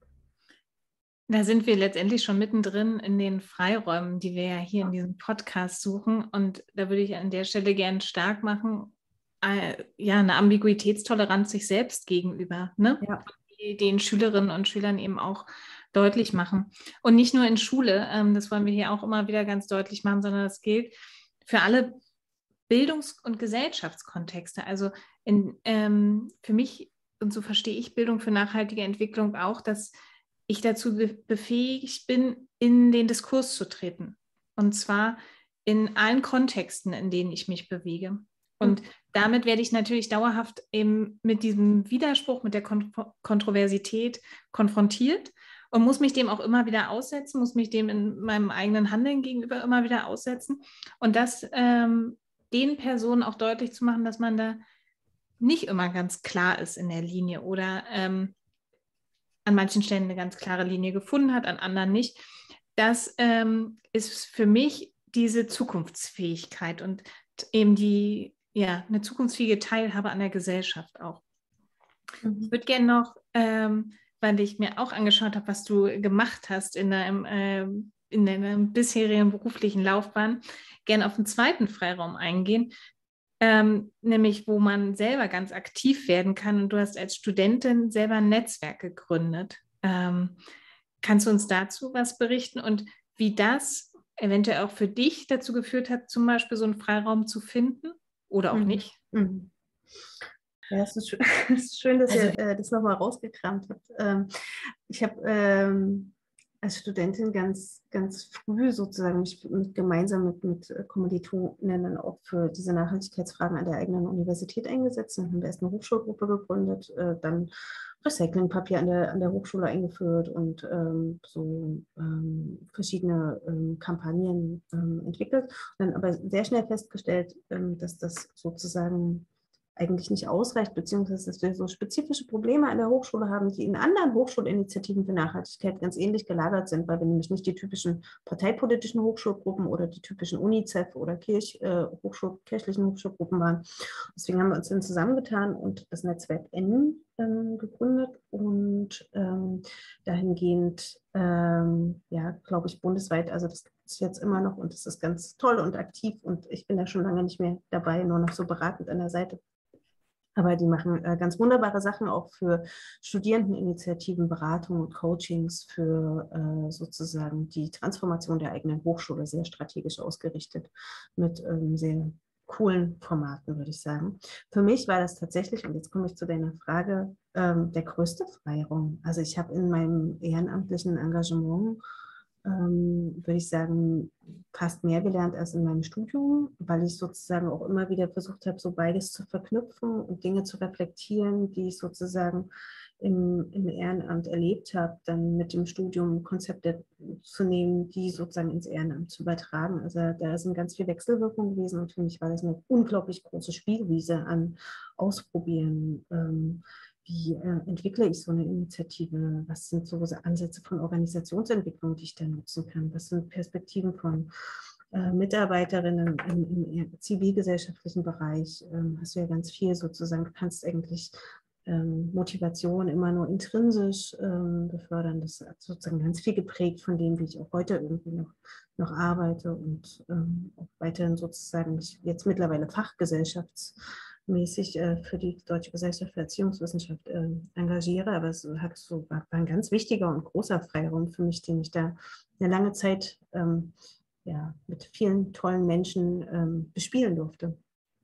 S1: Da sind wir letztendlich schon mittendrin in den Freiräumen, die wir ja hier in diesem Podcast suchen. Und da würde ich an der Stelle gerne stark machen, äh, ja, eine Ambiguitätstoleranz sich selbst gegenüber, ne?
S2: Ja.
S1: Die den Schülerinnen und Schülern eben auch deutlich machen. Und nicht nur in Schule, ähm, das wollen wir hier auch immer wieder ganz deutlich machen, sondern das gilt für alle Bildungs- und Gesellschaftskontexte. Also in, ähm, für mich, und so verstehe ich Bildung für nachhaltige Entwicklung auch, dass ich dazu befähigt bin, in den Diskurs zu treten. Und zwar in allen Kontexten, in denen ich mich bewege. Und mhm. damit werde ich natürlich dauerhaft eben mit diesem Widerspruch, mit der Kon- Kontroversität konfrontiert und muss mich dem auch immer wieder aussetzen, muss mich dem in meinem eigenen Handeln gegenüber immer wieder aussetzen. Und das ähm, den Personen auch deutlich zu machen, dass man da nicht immer ganz klar ist in der Linie oder ähm, an manchen Stellen eine ganz klare Linie gefunden hat, an anderen nicht. Das ähm, ist für mich diese Zukunftsfähigkeit und eben die, ja, eine zukunftsfähige Teilhabe an der Gesellschaft auch. Mhm. Ich würde gerne noch, ähm, weil ich mir auch angeschaut habe, was du gemacht hast in deinem, äh, in deiner bisherigen beruflichen Laufbahn, gerne auf den zweiten Freiraum eingehen. Ähm, nämlich wo man selber ganz aktiv werden kann. Und du hast als Studentin selber ein Netzwerk gegründet. Ähm, kannst du uns dazu was berichten und wie das eventuell auch für dich dazu geführt hat, zum Beispiel so einen Freiraum zu finden oder auch mhm. nicht?
S2: Mhm. Ja, es ist schön, es ist schön dass also, ihr äh, das nochmal rausgekramt habt. Ähm, ich habe ähm, als Studentin ganz, ganz früh sozusagen mich mit, gemeinsam mit, mit Kommilitoninnen auch für diese Nachhaltigkeitsfragen an der eigenen Universität eingesetzt. Dann haben wir erst eine Hochschulgruppe gegründet, äh, dann Recyclingpapier an der, an der Hochschule eingeführt und ähm, so ähm, verschiedene ähm, Kampagnen ähm, entwickelt. Und dann aber sehr schnell festgestellt, ähm, dass das sozusagen eigentlich nicht ausreicht, beziehungsweise dass wir so spezifische Probleme an der Hochschule haben, die in anderen Hochschulinitiativen für Nachhaltigkeit ganz ähnlich gelagert sind, weil wir nämlich nicht die typischen parteipolitischen Hochschulgruppen oder die typischen UNICEF oder Kirch, äh, Hochschul, kirchlichen Hochschulgruppen waren. Deswegen haben wir uns dann zusammengetan und das Netzwerk N ähm, gegründet und ähm, dahingehend, ähm, ja, glaube ich, bundesweit, also das gibt es jetzt immer noch und das ist ganz toll und aktiv und ich bin da schon lange nicht mehr dabei, nur noch so beratend an der Seite. Aber die machen äh, ganz wunderbare Sachen auch für Studierendeninitiativen, Beratung und Coachings für äh, sozusagen die Transformation der eigenen Hochschule, sehr strategisch ausgerichtet mit ähm, sehr coolen Formaten, würde ich sagen. Für mich war das tatsächlich, und jetzt komme ich zu deiner Frage, ähm, der größte Freiraum. Also ich habe in meinem ehrenamtlichen Engagement ähm, würde ich sagen, fast mehr gelernt als in meinem Studium, weil ich sozusagen auch immer wieder versucht habe, so beides zu verknüpfen und Dinge zu reflektieren, die ich sozusagen im, im Ehrenamt erlebt habe, dann mit dem Studium Konzepte zu nehmen, die sozusagen ins Ehrenamt zu übertragen. Also da sind ganz viel Wechselwirkungen gewesen und für mich war das eine unglaublich große Spielwiese an Ausprobieren. Ähm, Wie äh, entwickle ich so eine Initiative? Was sind so Ansätze von Organisationsentwicklung, die ich da nutzen kann? Was sind Perspektiven von äh, Mitarbeiterinnen im, im zivilgesellschaftlichen Bereich? Ähm, hast du ja ganz viel sozusagen. Du kannst eigentlich ähm, Motivation immer nur intrinsisch ähm, befördern. Das hat sozusagen ganz viel geprägt von dem, wie ich auch heute irgendwie noch, noch arbeite und ähm, auch weiterhin sozusagen mich jetzt mittlerweile Fachgesellschafts mäßig äh, für die Deutsche Gesellschaft für Erziehungswissenschaft äh, engagiere, aber es hat so, war, war ein ganz wichtiger und großer Freiraum für mich, den ich da eine lange Zeit ähm, ja, mit vielen tollen Menschen ähm, bespielen durfte.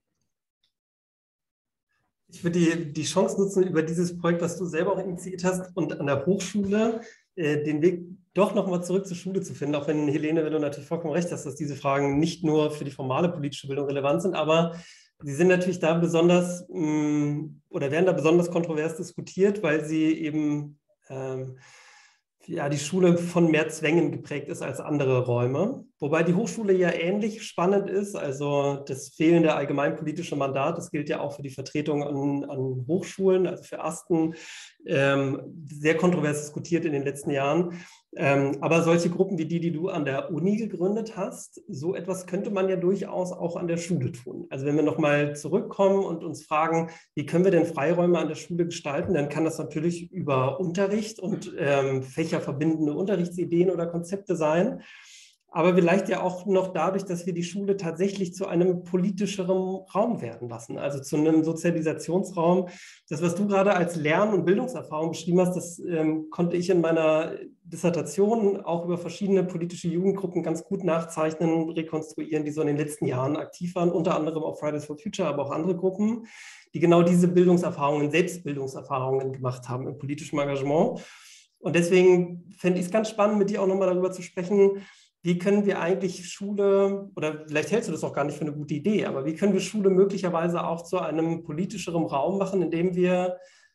S3: Ich würde die, die Chance nutzen, über dieses Projekt, was du selber auch initiiert hast und an der Hochschule äh, den Weg doch nochmal zurück zur Schule zu finden, auch wenn, Helene, wenn du natürlich vollkommen recht hast, dass diese Fragen nicht nur für die formale politische Bildung relevant sind, aber sie sind natürlich da besonders mh, oder werden da besonders kontrovers diskutiert, weil sie eben ähm, ja, die Schule von mehr Zwängen geprägt ist als andere Räume. Wobei die Hochschule ja ähnlich spannend ist. Also das fehlende allgemeinpolitische Mandat, das gilt ja auch für die Vertretung an, an Hochschulen, also für Asten, ähm, sehr kontrovers diskutiert in den letzten Jahren. Ähm, aber solche Gruppen wie die, die du an der Uni gegründet hast, so etwas könnte man ja durchaus auch an der Schule tun. Also wenn wir nochmal zurückkommen und uns fragen, wie können wir denn Freiräume an der Schule gestalten, dann kann das natürlich über Unterricht und ähm, fächerverbindende Unterrichtsideen oder Konzepte sein. Aber vielleicht ja auch noch dadurch, dass wir die Schule tatsächlich zu einem politischeren Raum werden lassen, also zu einem Sozialisationsraum. Das, was du gerade als Lern- und Bildungserfahrung beschrieben hast, das ähm, konnte ich in meiner Dissertation auch über verschiedene politische Jugendgruppen ganz gut nachzeichnen, rekonstruieren, die so in den letzten Jahren aktiv waren, unter anderem auch Fridays for Future, aber auch andere Gruppen, die genau diese Bildungserfahrungen, Selbstbildungserfahrungen gemacht haben im politischen Engagement. Und deswegen fände ich es ganz spannend, mit dir auch nochmal darüber zu sprechen, wie können wir eigentlich Schule, oder vielleicht hältst du das auch gar nicht für eine gute Idee, aber wie können wir Schule möglicherweise auch zu einem politischeren Raum machen, indem wir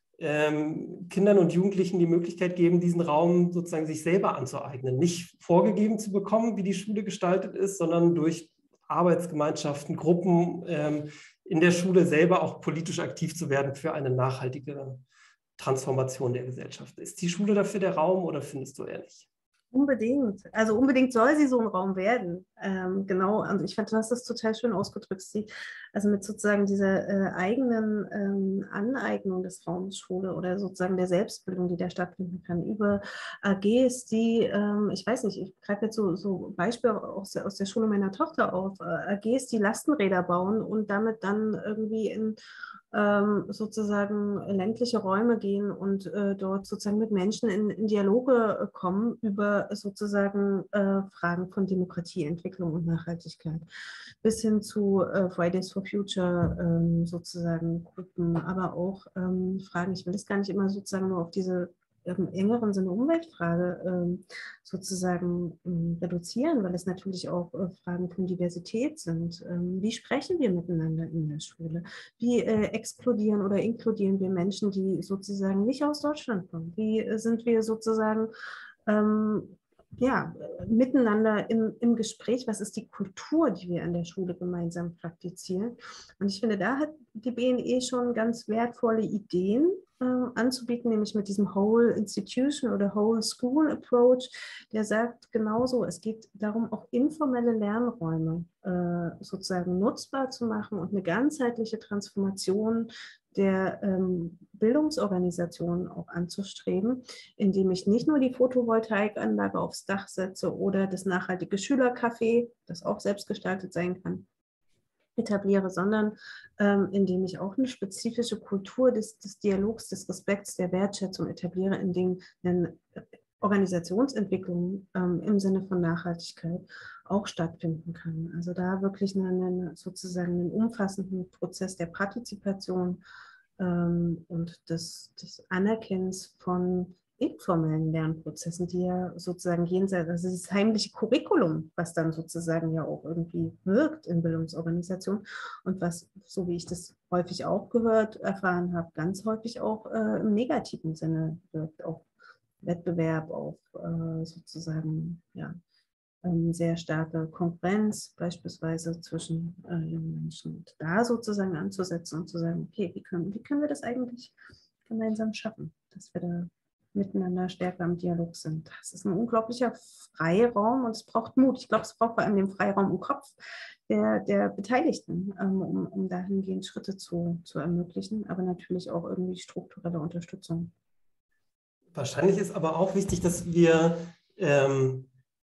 S3: ähm, Kindern und Jugendlichen die Möglichkeit geben, diesen Raum sozusagen sich selber anzueignen. Nicht vorgegeben zu bekommen, wie die Schule gestaltet ist, sondern durch Arbeitsgemeinschaften, Gruppen ähm, in der Schule selber auch politisch aktiv zu werden für eine nachhaltige Transformation der Gesellschaft. Ist die Schule dafür der Raum oder findest du eher nicht?
S2: Unbedingt. Also unbedingt soll sie so ein Raum werden. Ähm, genau, und ich fand, du hast das total schön ausgedrückt. Sie, also mit sozusagen dieser äh, eigenen ähm, Aneignung des Raums Schule oder sozusagen der Selbstbildung, die da stattfinden kann, über A Gs, die, ähm, ich weiß nicht, ich greife jetzt so, so Beispiele aus der, aus der Schule meiner Tochter auf, äh, A Gs, die Lastenräder bauen und damit dann irgendwie in ähm, sozusagen ländliche Räume gehen und äh, dort sozusagen mit Menschen in, in Dialoge äh, kommen über sozusagen äh, Fragen von Demokratie, Entwicklung und Nachhaltigkeit. Bis hin zu äh, Fridays for Future ähm, sozusagen Gruppen, aber auch ähm, Fragen, ich will das gar nicht immer sozusagen nur auf diese im engeren Sinne Umweltfrage ähm, sozusagen ähm, reduzieren, weil es natürlich auch äh, Fragen von Diversität sind. Ähm, wie sprechen wir miteinander in der Schule? Wie äh, explodieren oder inkludieren wir Menschen, die sozusagen nicht aus Deutschland kommen? Wie äh, sind wir sozusagen ähm, ja, miteinander im, im Gespräch? Was ist die Kultur, die wir an der Schule gemeinsam praktizieren? Und ich finde, da hat die B N E schon ganz wertvolle Ideen äh, anzubieten, nämlich mit diesem Whole Institution oder Whole School Approach, der sagt genauso, es geht darum, auch informelle Lernräume äh, sozusagen nutzbar zu machen und eine ganzheitliche Transformation der ähm, Bildungsorganisationen auch anzustreben, indem ich nicht nur die Photovoltaikanlage aufs Dach setze oder das nachhaltige Schülercafé, das auch selbstgestaltet sein kann, etabliere, sondern ähm, indem ich auch eine spezifische Kultur des, des Dialogs, des Respekts, der Wertschätzung etabliere, in dem eine Organisationsentwicklung ähm, im Sinne von Nachhaltigkeit auch stattfinden kann. Also da wirklich einen, sozusagen einen umfassenden Prozess der Partizipation ähm, und des, des Anerkennens von informellen Lernprozessen, die ja sozusagen jenseits, also dieses heimliche Curriculum, was dann sozusagen ja auch irgendwie wirkt in Bildungsorganisationen und was, so wie ich das häufig auch gehört, erfahren habe, ganz häufig auch äh, im negativen Sinne wirkt, auf Wettbewerb, auf äh, sozusagen, ja, ähm, sehr starke Konkurrenz beispielsweise zwischen äh, jungen Menschen. Und da sozusagen anzusetzen und zu sagen, okay, wie können, wie können wir das eigentlich gemeinsam schaffen, dass wir da miteinander stärker im Dialog sind. Das ist ein unglaublicher Freiraum und es braucht Mut. Ich glaube, es braucht vor allem den Freiraum im Kopf der, der Beteiligten, ähm, um, um dahingehend Schritte zu, zu ermöglichen, aber natürlich auch irgendwie strukturelle Unterstützung.
S3: Wahrscheinlich ist aber auch wichtig, dass wir ähm,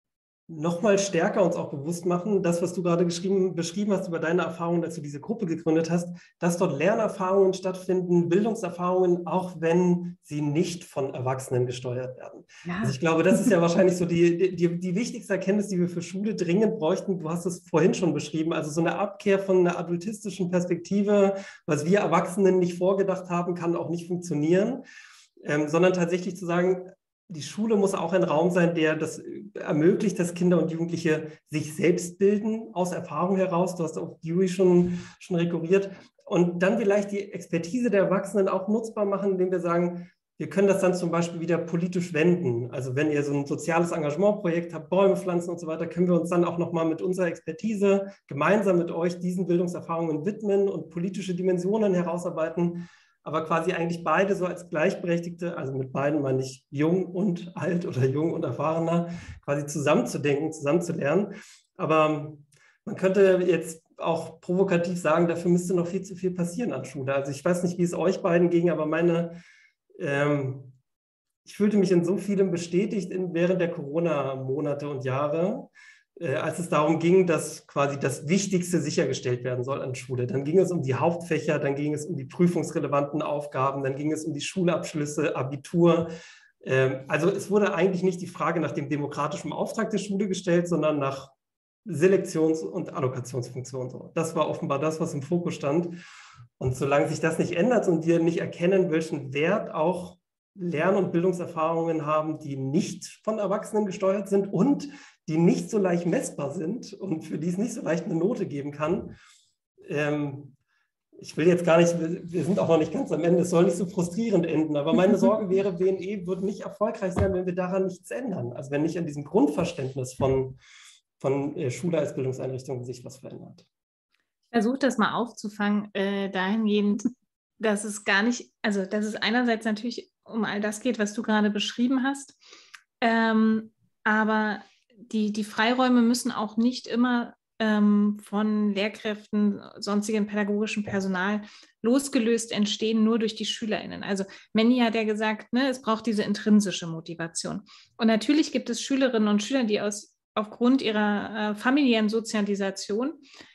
S3: noch mal stärker uns auch bewusst machen, das, was du gerade geschrieben, beschrieben hast über deine Erfahrungen, als du diese Gruppe gegründet hast, dass dort Lernerfahrungen stattfinden, Bildungserfahrungen, auch wenn sie nicht von Erwachsenen gesteuert werden.
S2: Ja.
S3: Also ich glaube, das ist ja wahrscheinlich so die, die, die wichtigste Erkenntnis, die wir für Schule dringend bräuchten. Du hast es vorhin schon beschrieben, also so eine Abkehr von einer adultistischen Perspektive, was wir Erwachsenen nicht vorgedacht haben, kann auch nicht funktionieren, ähm, sondern tatsächlich zu sagen, die Schule muss auch ein Raum sein, der das ermöglicht, dass Kinder und Jugendliche sich selbst bilden, aus Erfahrung heraus. Du hast auch Dewey schon, schon rekurriert. Und dann vielleicht die Expertise der Erwachsenen auch nutzbar machen, indem wir sagen, wir können das dann zum Beispiel wieder politisch wenden. Also wenn ihr so ein soziales Engagementprojekt habt, Bäume pflanzen und so weiter, können wir uns dann auch nochmal mit unserer Expertise gemeinsam mit euch diesen Bildungserfahrungen widmen und politische Dimensionen herausarbeiten. Aber quasi eigentlich beide so als Gleichberechtigte, also mit beiden meine ich jung und alt oder jung und erfahrener, quasi zusammenzudenken, zusammenzulernen. Aber man könnte jetzt auch provokativ sagen, dafür müsste noch viel zu viel passieren an Schule. Also ich weiß nicht, wie es euch beiden ging, aber meine, ähm, ich fühlte mich in so vielem bestätigt in, während der Corona-Monate und Jahre, Äh, als es darum ging, dass quasi das Wichtigste sichergestellt werden soll an Schule. Dann ging es um die Hauptfächer, dann ging es um die prüfungsrelevanten Aufgaben, dann ging es um die Schulabschlüsse, Abitur. Ähm, also es wurde eigentlich nicht die Frage nach dem demokratischen Auftrag der Schule gestellt, sondern nach Selektions- und Allokationsfunktionen. Das war offenbar das, was im Fokus stand. Und solange sich das nicht ändert und wir nicht erkennen, welchen Wert auch Lern- und Bildungserfahrungen haben, die nicht von Erwachsenen gesteuert sind und die nicht so leicht messbar sind und für die es nicht so leicht eine Note geben kann. Ähm, ich will jetzt gar nicht, wir sind auch noch nicht ganz am Ende, es soll nicht so frustrierend enden, aber meine Sorge wäre, B N E wird nicht erfolgreich sein, wenn wir daran nichts ändern. Also wenn nicht an diesem Grundverständnis von, von Schule als Bildungseinrichtung sich was verändert.
S1: Ich versuche das mal aufzufangen, äh, dahingehend, dass es gar nicht, also dass es einerseits natürlich um all das geht, was du gerade beschrieben hast, ähm, aber die, die Freiräume müssen auch nicht immer ähm, von Lehrkräften, sonstigen pädagogischen Personal losgelöst entstehen, nur durch die SchülerInnen. Also Manny hat ja gesagt, ne, es braucht diese intrinsische Motivation. Und natürlich gibt es Schülerinnen und Schüler, die aus, aufgrund ihrer äh, familiären Sozialisation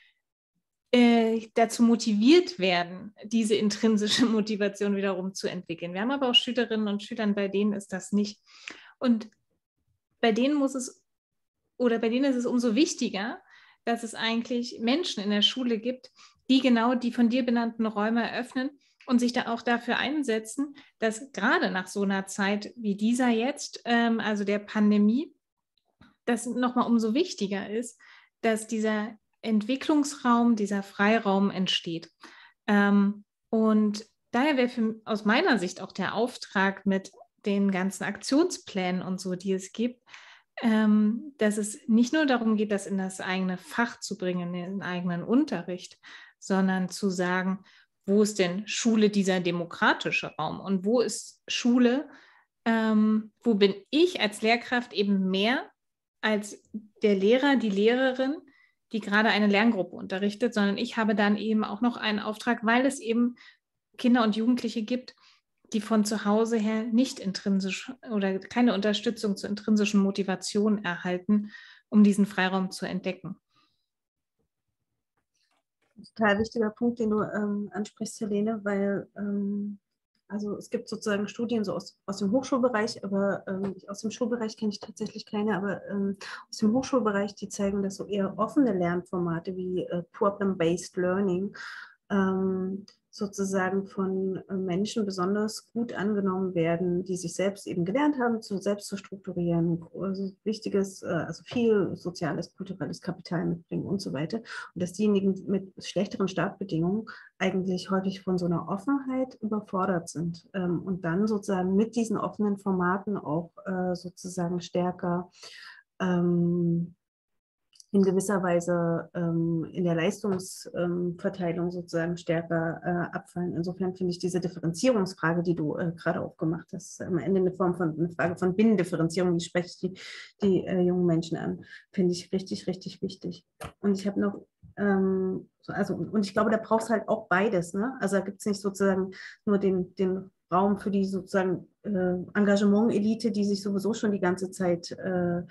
S1: äh, dazu motiviert werden, diese intrinsische Motivation wiederum zu entwickeln. Wir haben aber auch Schülerinnen und Schüler, bei denen ist das nicht. Und bei denen muss es, oder bei denen ist es umso wichtiger, dass es eigentlich Menschen in der Schule gibt, die genau die von dir benannten Räume eröffnen und sich da auch dafür einsetzen, dass gerade nach so einer Zeit wie dieser jetzt, ähm, also der Pandemie, das nochmal umso wichtiger ist, dass dieser Entwicklungsraum, dieser Freiraum entsteht. Ähm, und daher wäre für, aus meiner Sicht auch der Auftrag mit den ganzen Aktionsplänen und so, die es gibt, ähm, dass es nicht nur darum geht, das in das eigene Fach zu bringen, in den eigenen Unterricht, sondern zu sagen, wo ist denn Schule dieser demokratische Raum und wo ist Schule, ähm, wo bin ich als Lehrkraft eben mehr als der Lehrer, die Lehrerin, die gerade eine Lerngruppe unterrichtet, sondern ich habe dann eben auch noch einen Auftrag, weil es eben Kinder und Jugendliche gibt, die von zu Hause her nicht intrinsisch oder keine Unterstützung zur intrinsischen Motivation erhalten, um diesen Freiraum zu entdecken.
S2: Total wichtiger Punkt, den du ähm, ansprichst, Helene, weil ähm, also es gibt sozusagen Studien so aus, aus dem Hochschulbereich, aber ähm, aus dem Schulbereich kenne ich tatsächlich keine, aber ähm, aus dem Hochschulbereich, die zeigen, dass so eher offene Lernformate wie äh, Problem-Based Learning ähm, sozusagen von Menschen besonders gut angenommen werden, die sich selbst eben gelernt haben, zu selbst zu strukturieren, also wichtiges, also viel soziales, kulturelles Kapital mitbringen und so weiter. Und dass diejenigen mit schlechteren Startbedingungen eigentlich häufig von so einer Offenheit überfordert sind und dann sozusagen mit diesen offenen Formaten auch sozusagen stärker ähm, in gewisser Weise ähm, in der Leistungsverteilung ähm, sozusagen stärker äh, abfallen. Insofern finde ich diese Differenzierungsfrage, die du äh, gerade aufgemacht hast, am Ende eine Form von, eine Frage von Binnendifferenzierung, wie spreche ich die, die äh, jungen Menschen an, finde ich richtig, richtig wichtig. Und ich habe noch, ähm, also, und ich glaube, da braucht es halt auch beides, ne? Also da gibt es nicht sozusagen nur den, den Raum für die sozusagen äh, Engagement-Elite, die sich sowieso schon die ganze Zeit äh,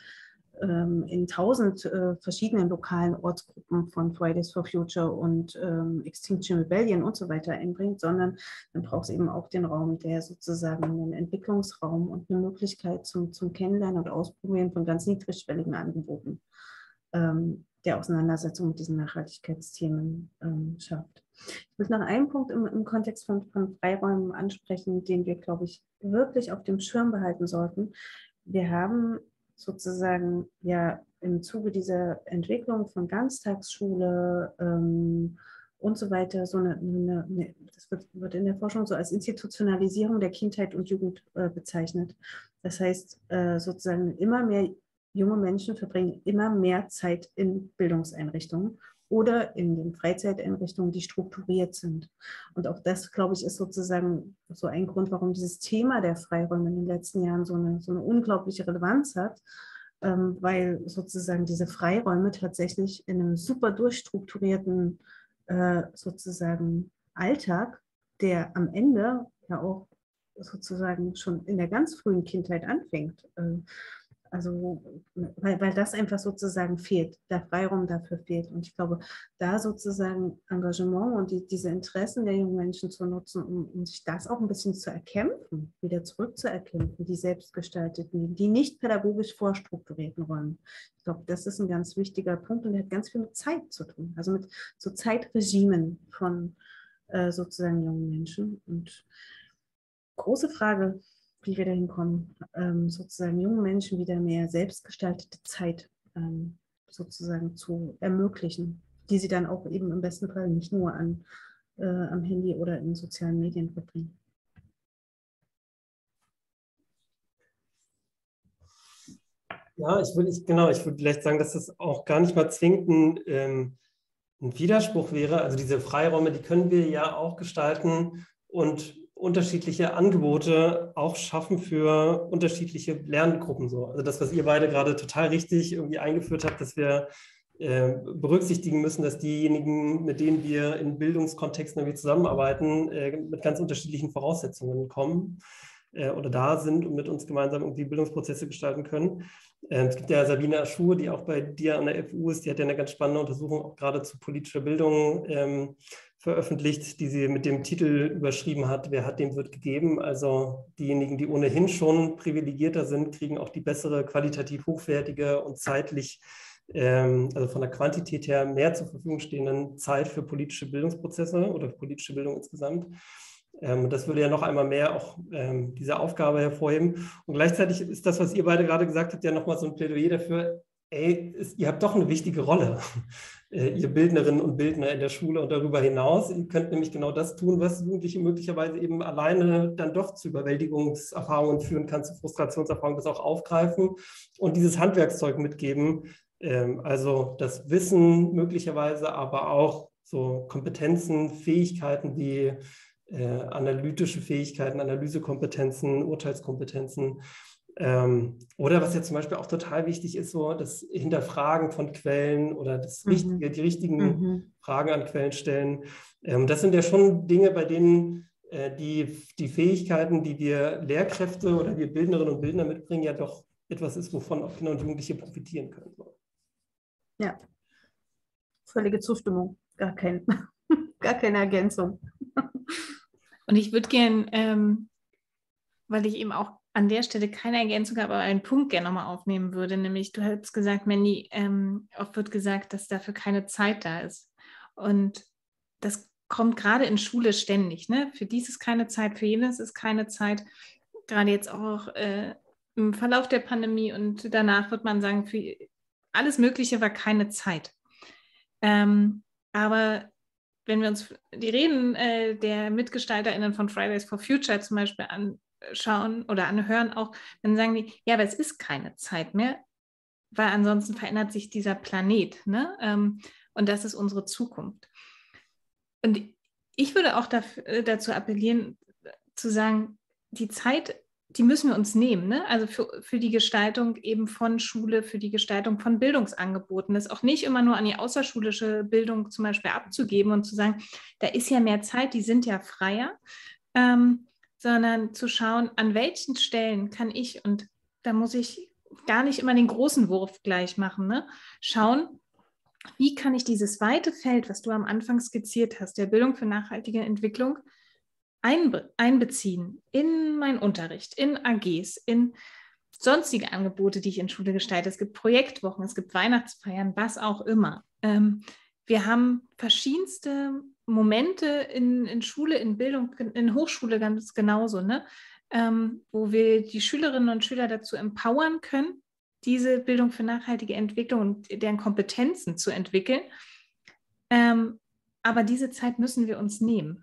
S2: in tausend äh, verschiedenen lokalen Ortsgruppen von Fridays for Future und ähm, Extinction Rebellion und so weiter einbringt, sondern dann braucht es eben auch den Raum, der sozusagen einen Entwicklungsraum und eine Möglichkeit zum, zum Kennenlernen und Ausprobieren von ganz niedrigschwelligen Angeboten ähm, der Auseinandersetzung mit diesen Nachhaltigkeitsthemen ähm, schafft. Ich will noch einen Punkt im, im Kontext von, von Freiräumen ansprechen, den wir, glaube ich, wirklich auf dem Schirm behalten sollten. Wir haben sozusagen ja im Zuge dieser Entwicklung von Ganztagsschule ähm, und so weiter, so eine, eine, eine das wird, wird in der Forschung so als Institutionalisierung der Kindheit und Jugend äh, bezeichnet. Das heißt, äh, sozusagen immer mehr junge Menschen verbringen immer mehr Zeit in Bildungseinrichtungen oder in den Freizeiteinrichtungen, die strukturiert sind. Und auch das, glaube ich, ist sozusagen so ein Grund, warum dieses Thema der Freiräume in den letzten Jahren so eine, so eine unglaubliche Relevanz hat, ähm, weil sozusagen diese Freiräume tatsächlich in einem super durchstrukturierten äh, sozusagen Alltag, der am Ende ja auch sozusagen schon in der ganz frühen Kindheit anfängt, äh, also, weil, weil das einfach sozusagen fehlt, der Freiraum dafür fehlt. Und ich glaube, da sozusagen Engagement und die, diese Interessen der jungen Menschen zu nutzen, um, um sich das auch ein bisschen zu erkämpfen, wieder zurückzuerkämpfen, die selbstgestalteten, die nicht pädagogisch vorstrukturierten Räume. Ich glaube, das ist ein ganz wichtiger Punkt und der hat ganz viel mit Zeit zu tun, also mit so Zeitregimen von äh, sozusagen jungen Menschen. Und große Frage, wie wir dahin kommen, ähm, sozusagen jungen Menschen wieder mehr selbstgestaltete Zeit ähm, sozusagen zu ermöglichen, die sie dann auch eben im besten Fall nicht nur an, äh, am Handy oder in sozialen Medien verbringen.
S3: Ja, ich würde, ich, genau, ich würde vielleicht sagen, dass das auch gar nicht mal zwingend ein, ähm, ein Widerspruch wäre. Also diese Freiräume, die können wir ja auch gestalten und unterschiedliche Angebote auch schaffen für unterschiedliche Lerngruppen. So. Also das, was ihr beide gerade total richtig irgendwie eingeführt habt, dass wir äh, berücksichtigen müssen, dass diejenigen, mit denen wir in Bildungskontexten irgendwie zusammenarbeiten, äh, mit ganz unterschiedlichen Voraussetzungen kommen äh, oder da sind und mit uns gemeinsam irgendwie Bildungsprozesse gestalten können. Äh, es gibt ja Sabine Aschur, die auch bei dir an der F U ist, die hat ja eine ganz spannende Untersuchung auch gerade zu politischer Bildung ähm, veröffentlicht, die sie mit dem Titel überschrieben hat, wer hat, dem wird gegeben. Also diejenigen, die ohnehin schon privilegierter sind, kriegen auch die bessere, qualitativ hochwertige und zeitlich, ähm, also von der Quantität her mehr zur Verfügung stehenden Zeit für politische Bildungsprozesse oder politische Bildung insgesamt. Ähm, das würde ja noch einmal mehr auch ähm, diese Aufgabe hervorheben. Und gleichzeitig ist das, was ihr beide gerade gesagt habt, ja nochmal so ein Plädoyer dafür, ey, ist, ihr habt doch eine wichtige Rolle, äh, ihr Bildnerinnen und Bildner in der Schule und darüber hinaus. Ihr könnt nämlich genau das tun, was Jugendliche möglicherweise eben alleine dann doch zu Überwältigungserfahrungen führen kann, zu Frustrationserfahrungen, das auch aufgreifen und dieses Handwerkszeug mitgeben. Ähm, also das Wissen möglicherweise, aber auch so Kompetenzen, Fähigkeiten wie äh, analytische Fähigkeiten, Analysekompetenzen, Urteilskompetenzen. Ähm, oder was ja zum Beispiel auch total wichtig ist, so das Hinterfragen von Quellen oder das
S2: Mhm.
S3: richtige, die richtigen
S2: Mhm.
S3: Fragen an Quellen stellen. Ähm, das sind ja schon Dinge, bei denen äh, die, die Fähigkeiten, die wir Lehrkräfte oder wir Bildnerinnen und Bildner mitbringen, ja doch etwas ist, wovon auch Kinder und Jugendliche profitieren können.
S2: Ja, völlige Zustimmung, gar, kein, gar keine Ergänzung.
S1: Und ich würde gern, ähm, weil ich eben auch an der Stelle keine Ergänzung habe, aber einen Punkt gerne nochmal aufnehmen würde, nämlich du hast gesagt, Mandy, ähm, oft wird gesagt, dass dafür keine Zeit da ist. Und das kommt gerade in Schule ständig, ne? Für dies ist keine Zeit, für jenes ist keine Zeit. Gerade jetzt auch äh, im Verlauf der Pandemie und danach wird man sagen, für alles Mögliche war keine Zeit. Ähm, aber wenn wir uns die Reden äh, der MitgestalterInnen von Fridays for Future zum Beispiel anschauen oder anhören auch, dann sagen die, ja, aber es ist keine Zeit mehr, weil ansonsten verändert sich dieser Planet, ne? Ähm, und das ist unsere Zukunft. Und ich würde auch dafür, dazu appellieren, zu sagen, die Zeit, die müssen wir uns nehmen, ne? Also für, für die Gestaltung eben von Schule, für die Gestaltung von Bildungsangeboten, das auch nicht immer nur an die außerschulische Bildung zum Beispiel abzugeben und zu sagen, da ist ja mehr Zeit, die sind ja freier, ähm, sondern zu schauen, an welchen Stellen kann ich, und da muss ich gar nicht immer den großen Wurf gleich machen, ne? Schauen, wie kann ich dieses weite Feld, was du am Anfang skizziert hast, der Bildung für nachhaltige Entwicklung, einbe- einbeziehen in meinen Unterricht, in A Gs, in sonstige Angebote, die ich in Schule gestalte. Es gibt Projektwochen, es gibt Weihnachtsfeiern, was auch immer. Ähm, wir haben verschiedenste Momente in, in Schule, in Bildung, in Hochschule ganz genauso, ne? Ähm, wo wir die Schülerinnen und Schüler dazu empowern können, diese Bildung für nachhaltige Entwicklung und deren Kompetenzen zu entwickeln. Ähm, aber diese Zeit müssen wir uns nehmen.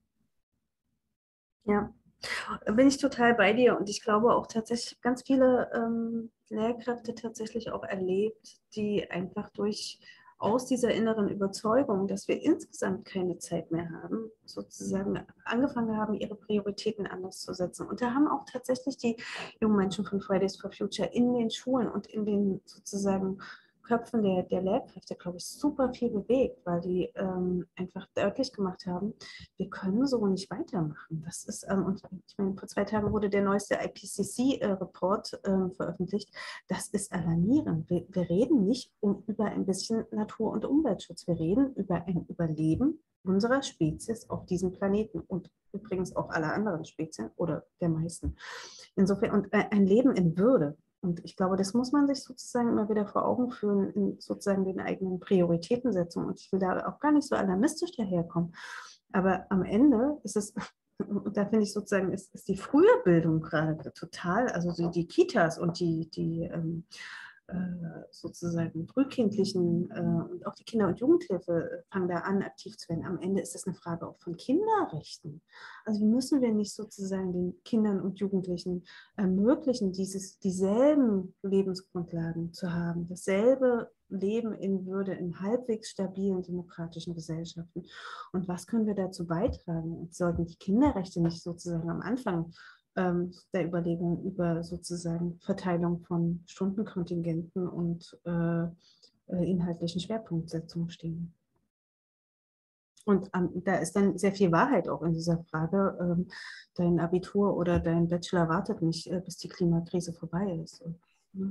S2: Ja, da bin ich total bei dir und ich glaube auch tatsächlich ganz viele ähm, Lehrkräfte tatsächlich auch erlebt, die einfach durch aus dieser inneren Überzeugung, dass wir insgesamt keine Zeit mehr haben, sozusagen angefangen haben, ihre Prioritäten anders zu setzen. Und da haben auch tatsächlich die jungen Menschen von Fridays for Future in den Schulen und in den sozusagen Köpfen der, der Lehrkräfte, glaube ich, super viel bewegt, weil die ähm, einfach deutlich gemacht haben, wir können so nicht weitermachen. Das ist, ähm, und ich meine, vor zwei Tagen wurde der neueste I P C C-Report äh, veröffentlicht. Das ist alarmierend. Wir, wir reden nicht um, über ein bisschen Natur- und Umweltschutz. Wir reden über ein Überleben unserer Spezies auf diesem Planeten und übrigens auch aller anderen Spezien oder der meisten. Insofern, und ein Leben in Würde. Und ich glaube, das muss man sich sozusagen immer wieder vor Augen führen in sozusagen den eigenen Prioritätensetzungen. Und ich will da auch gar nicht so alarmistisch daherkommen. Aber am Ende ist es, und da finde ich sozusagen, ist, ist die frühe Bildung gerade total, also die, die Kitas und die, die ähm, äh, sozusagen frühkindlichen äh, und auch die Kinder- und Jugendhilfe fangen da an, aktiv zu werden. Am Ende ist das eine Frage auch von Kinderrechten. Also müssen wir nicht sozusagen den Kindern und Jugendlichen ermöglichen, dieses, dieselben Lebensgrundlagen zu haben, dasselbe Leben in Würde in halbwegs stabilen demokratischen Gesellschaften. Und was können wir dazu beitragen? Und sollten die Kinderrechte nicht sozusagen am Anfang ähm, der Überlegung über sozusagen Verteilung von Stundenkontingenten und äh, inhaltlichen Schwerpunktsetzungen stehen? Und ähm, da ist dann sehr viel Wahrheit auch in dieser Frage. Ähm, dein Abitur oder dein Bachelor wartet nicht, äh, bis die Klimakrise vorbei ist. Und, ne?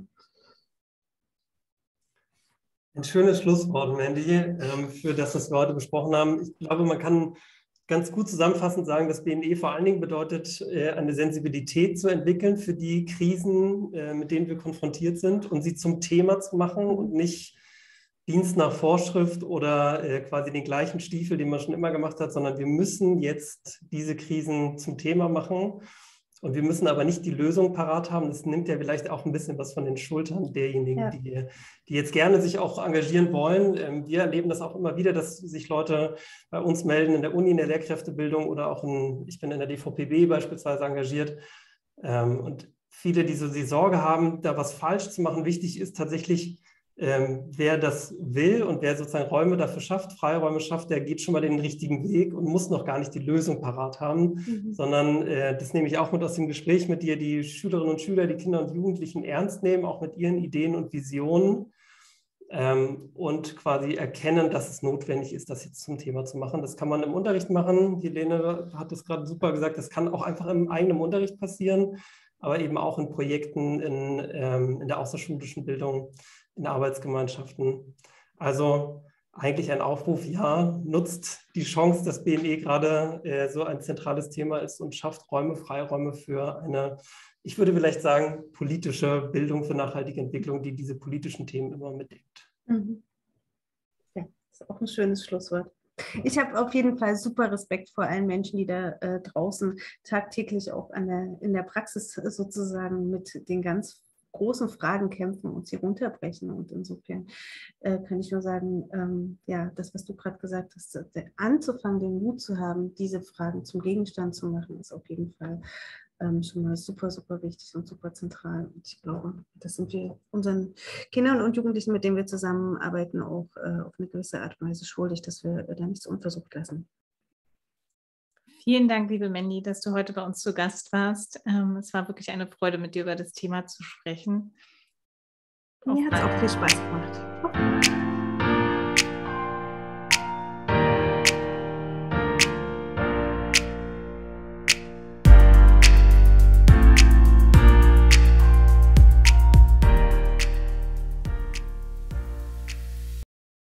S3: Ein schönes Schlusswort, Mandy, ähm, für das, was wir heute besprochen haben. Ich glaube, man kann ganz gut zusammenfassend sagen, dass B N E vor allen Dingen bedeutet, äh, eine Sensibilität zu entwickeln für die Krisen, äh, mit denen wir konfrontiert sind und sie zum Thema zu machen und nicht Dienst nach Vorschrift oder äh, quasi den gleichen Stiefel, den man schon immer gemacht hat, sondern wir müssen jetzt diese Krisen zum Thema machen. Und wir müssen aber nicht die Lösung parat haben. Das nimmt ja vielleicht auch ein bisschen was von den Schultern derjenigen, ja. die, die jetzt gerne sich auch engagieren wollen. Wir erleben das auch immer wieder, dass sich Leute bei uns melden in der Uni, in der Lehrkräftebildung oder auch in, ich bin in der D V P B beispielsweise engagiert. Und viele, die so die Sorge haben, da was falsch zu machen, wichtig ist tatsächlich, Ähm, wer das will und wer sozusagen Räume dafür schafft, Freiräume schafft, der geht schon mal den richtigen Weg und muss noch gar nicht die Lösung parat haben, mhm. sondern äh, das nehme ich auch mit aus dem Gespräch mit dir, die Schülerinnen und Schüler, die Kinder und Jugendlichen ernst nehmen, auch mit ihren Ideen und Visionen ähm, und quasi erkennen, dass es notwendig ist, das jetzt zum Thema zu machen. Das kann man im Unterricht machen. Helene hat das gerade super gesagt, das kann auch einfach im eigenen Unterricht passieren, aber eben auch in Projekten in, ähm, in der außerschulischen Bildung, in Arbeitsgemeinschaften. Also eigentlich ein Aufruf, ja, nutzt die Chance, dass B N E gerade äh, so ein zentrales Thema ist und schafft Räume, Freiräume für eine, ich würde vielleicht sagen, politische Bildung für nachhaltige Entwicklung, die diese politischen Themen immer mitdenkt.
S2: Mhm. Ja, das ist auch ein schönes Schlusswort. Ich habe auf jeden Fall super Respekt vor allen Menschen, die da äh, draußen tagtäglich auch an der, in der Praxis sozusagen mit den ganz großen Fragen kämpfen und sie runterbrechen. Und insofern äh, kann ich nur sagen, ähm, ja, das, was du gerade gesagt hast, der, anzufangen, den Mut zu haben, diese Fragen zum Gegenstand zu machen, ist auf jeden Fall ähm, schon mal super, super wichtig und super zentral. Und ich glaube, das sind wir unseren Kindern und Jugendlichen, mit denen wir zusammenarbeiten, auch äh, auf eine gewisse Art und Weise schuldig, dass wir äh, da nichts unversucht lassen.
S1: Vielen Dank, liebe Mandy, dass du heute bei uns zu Gast warst. Ähm, es war wirklich eine Freude, mit dir über das Thema zu sprechen.
S2: Mir hat es auch viel Spaß gemacht.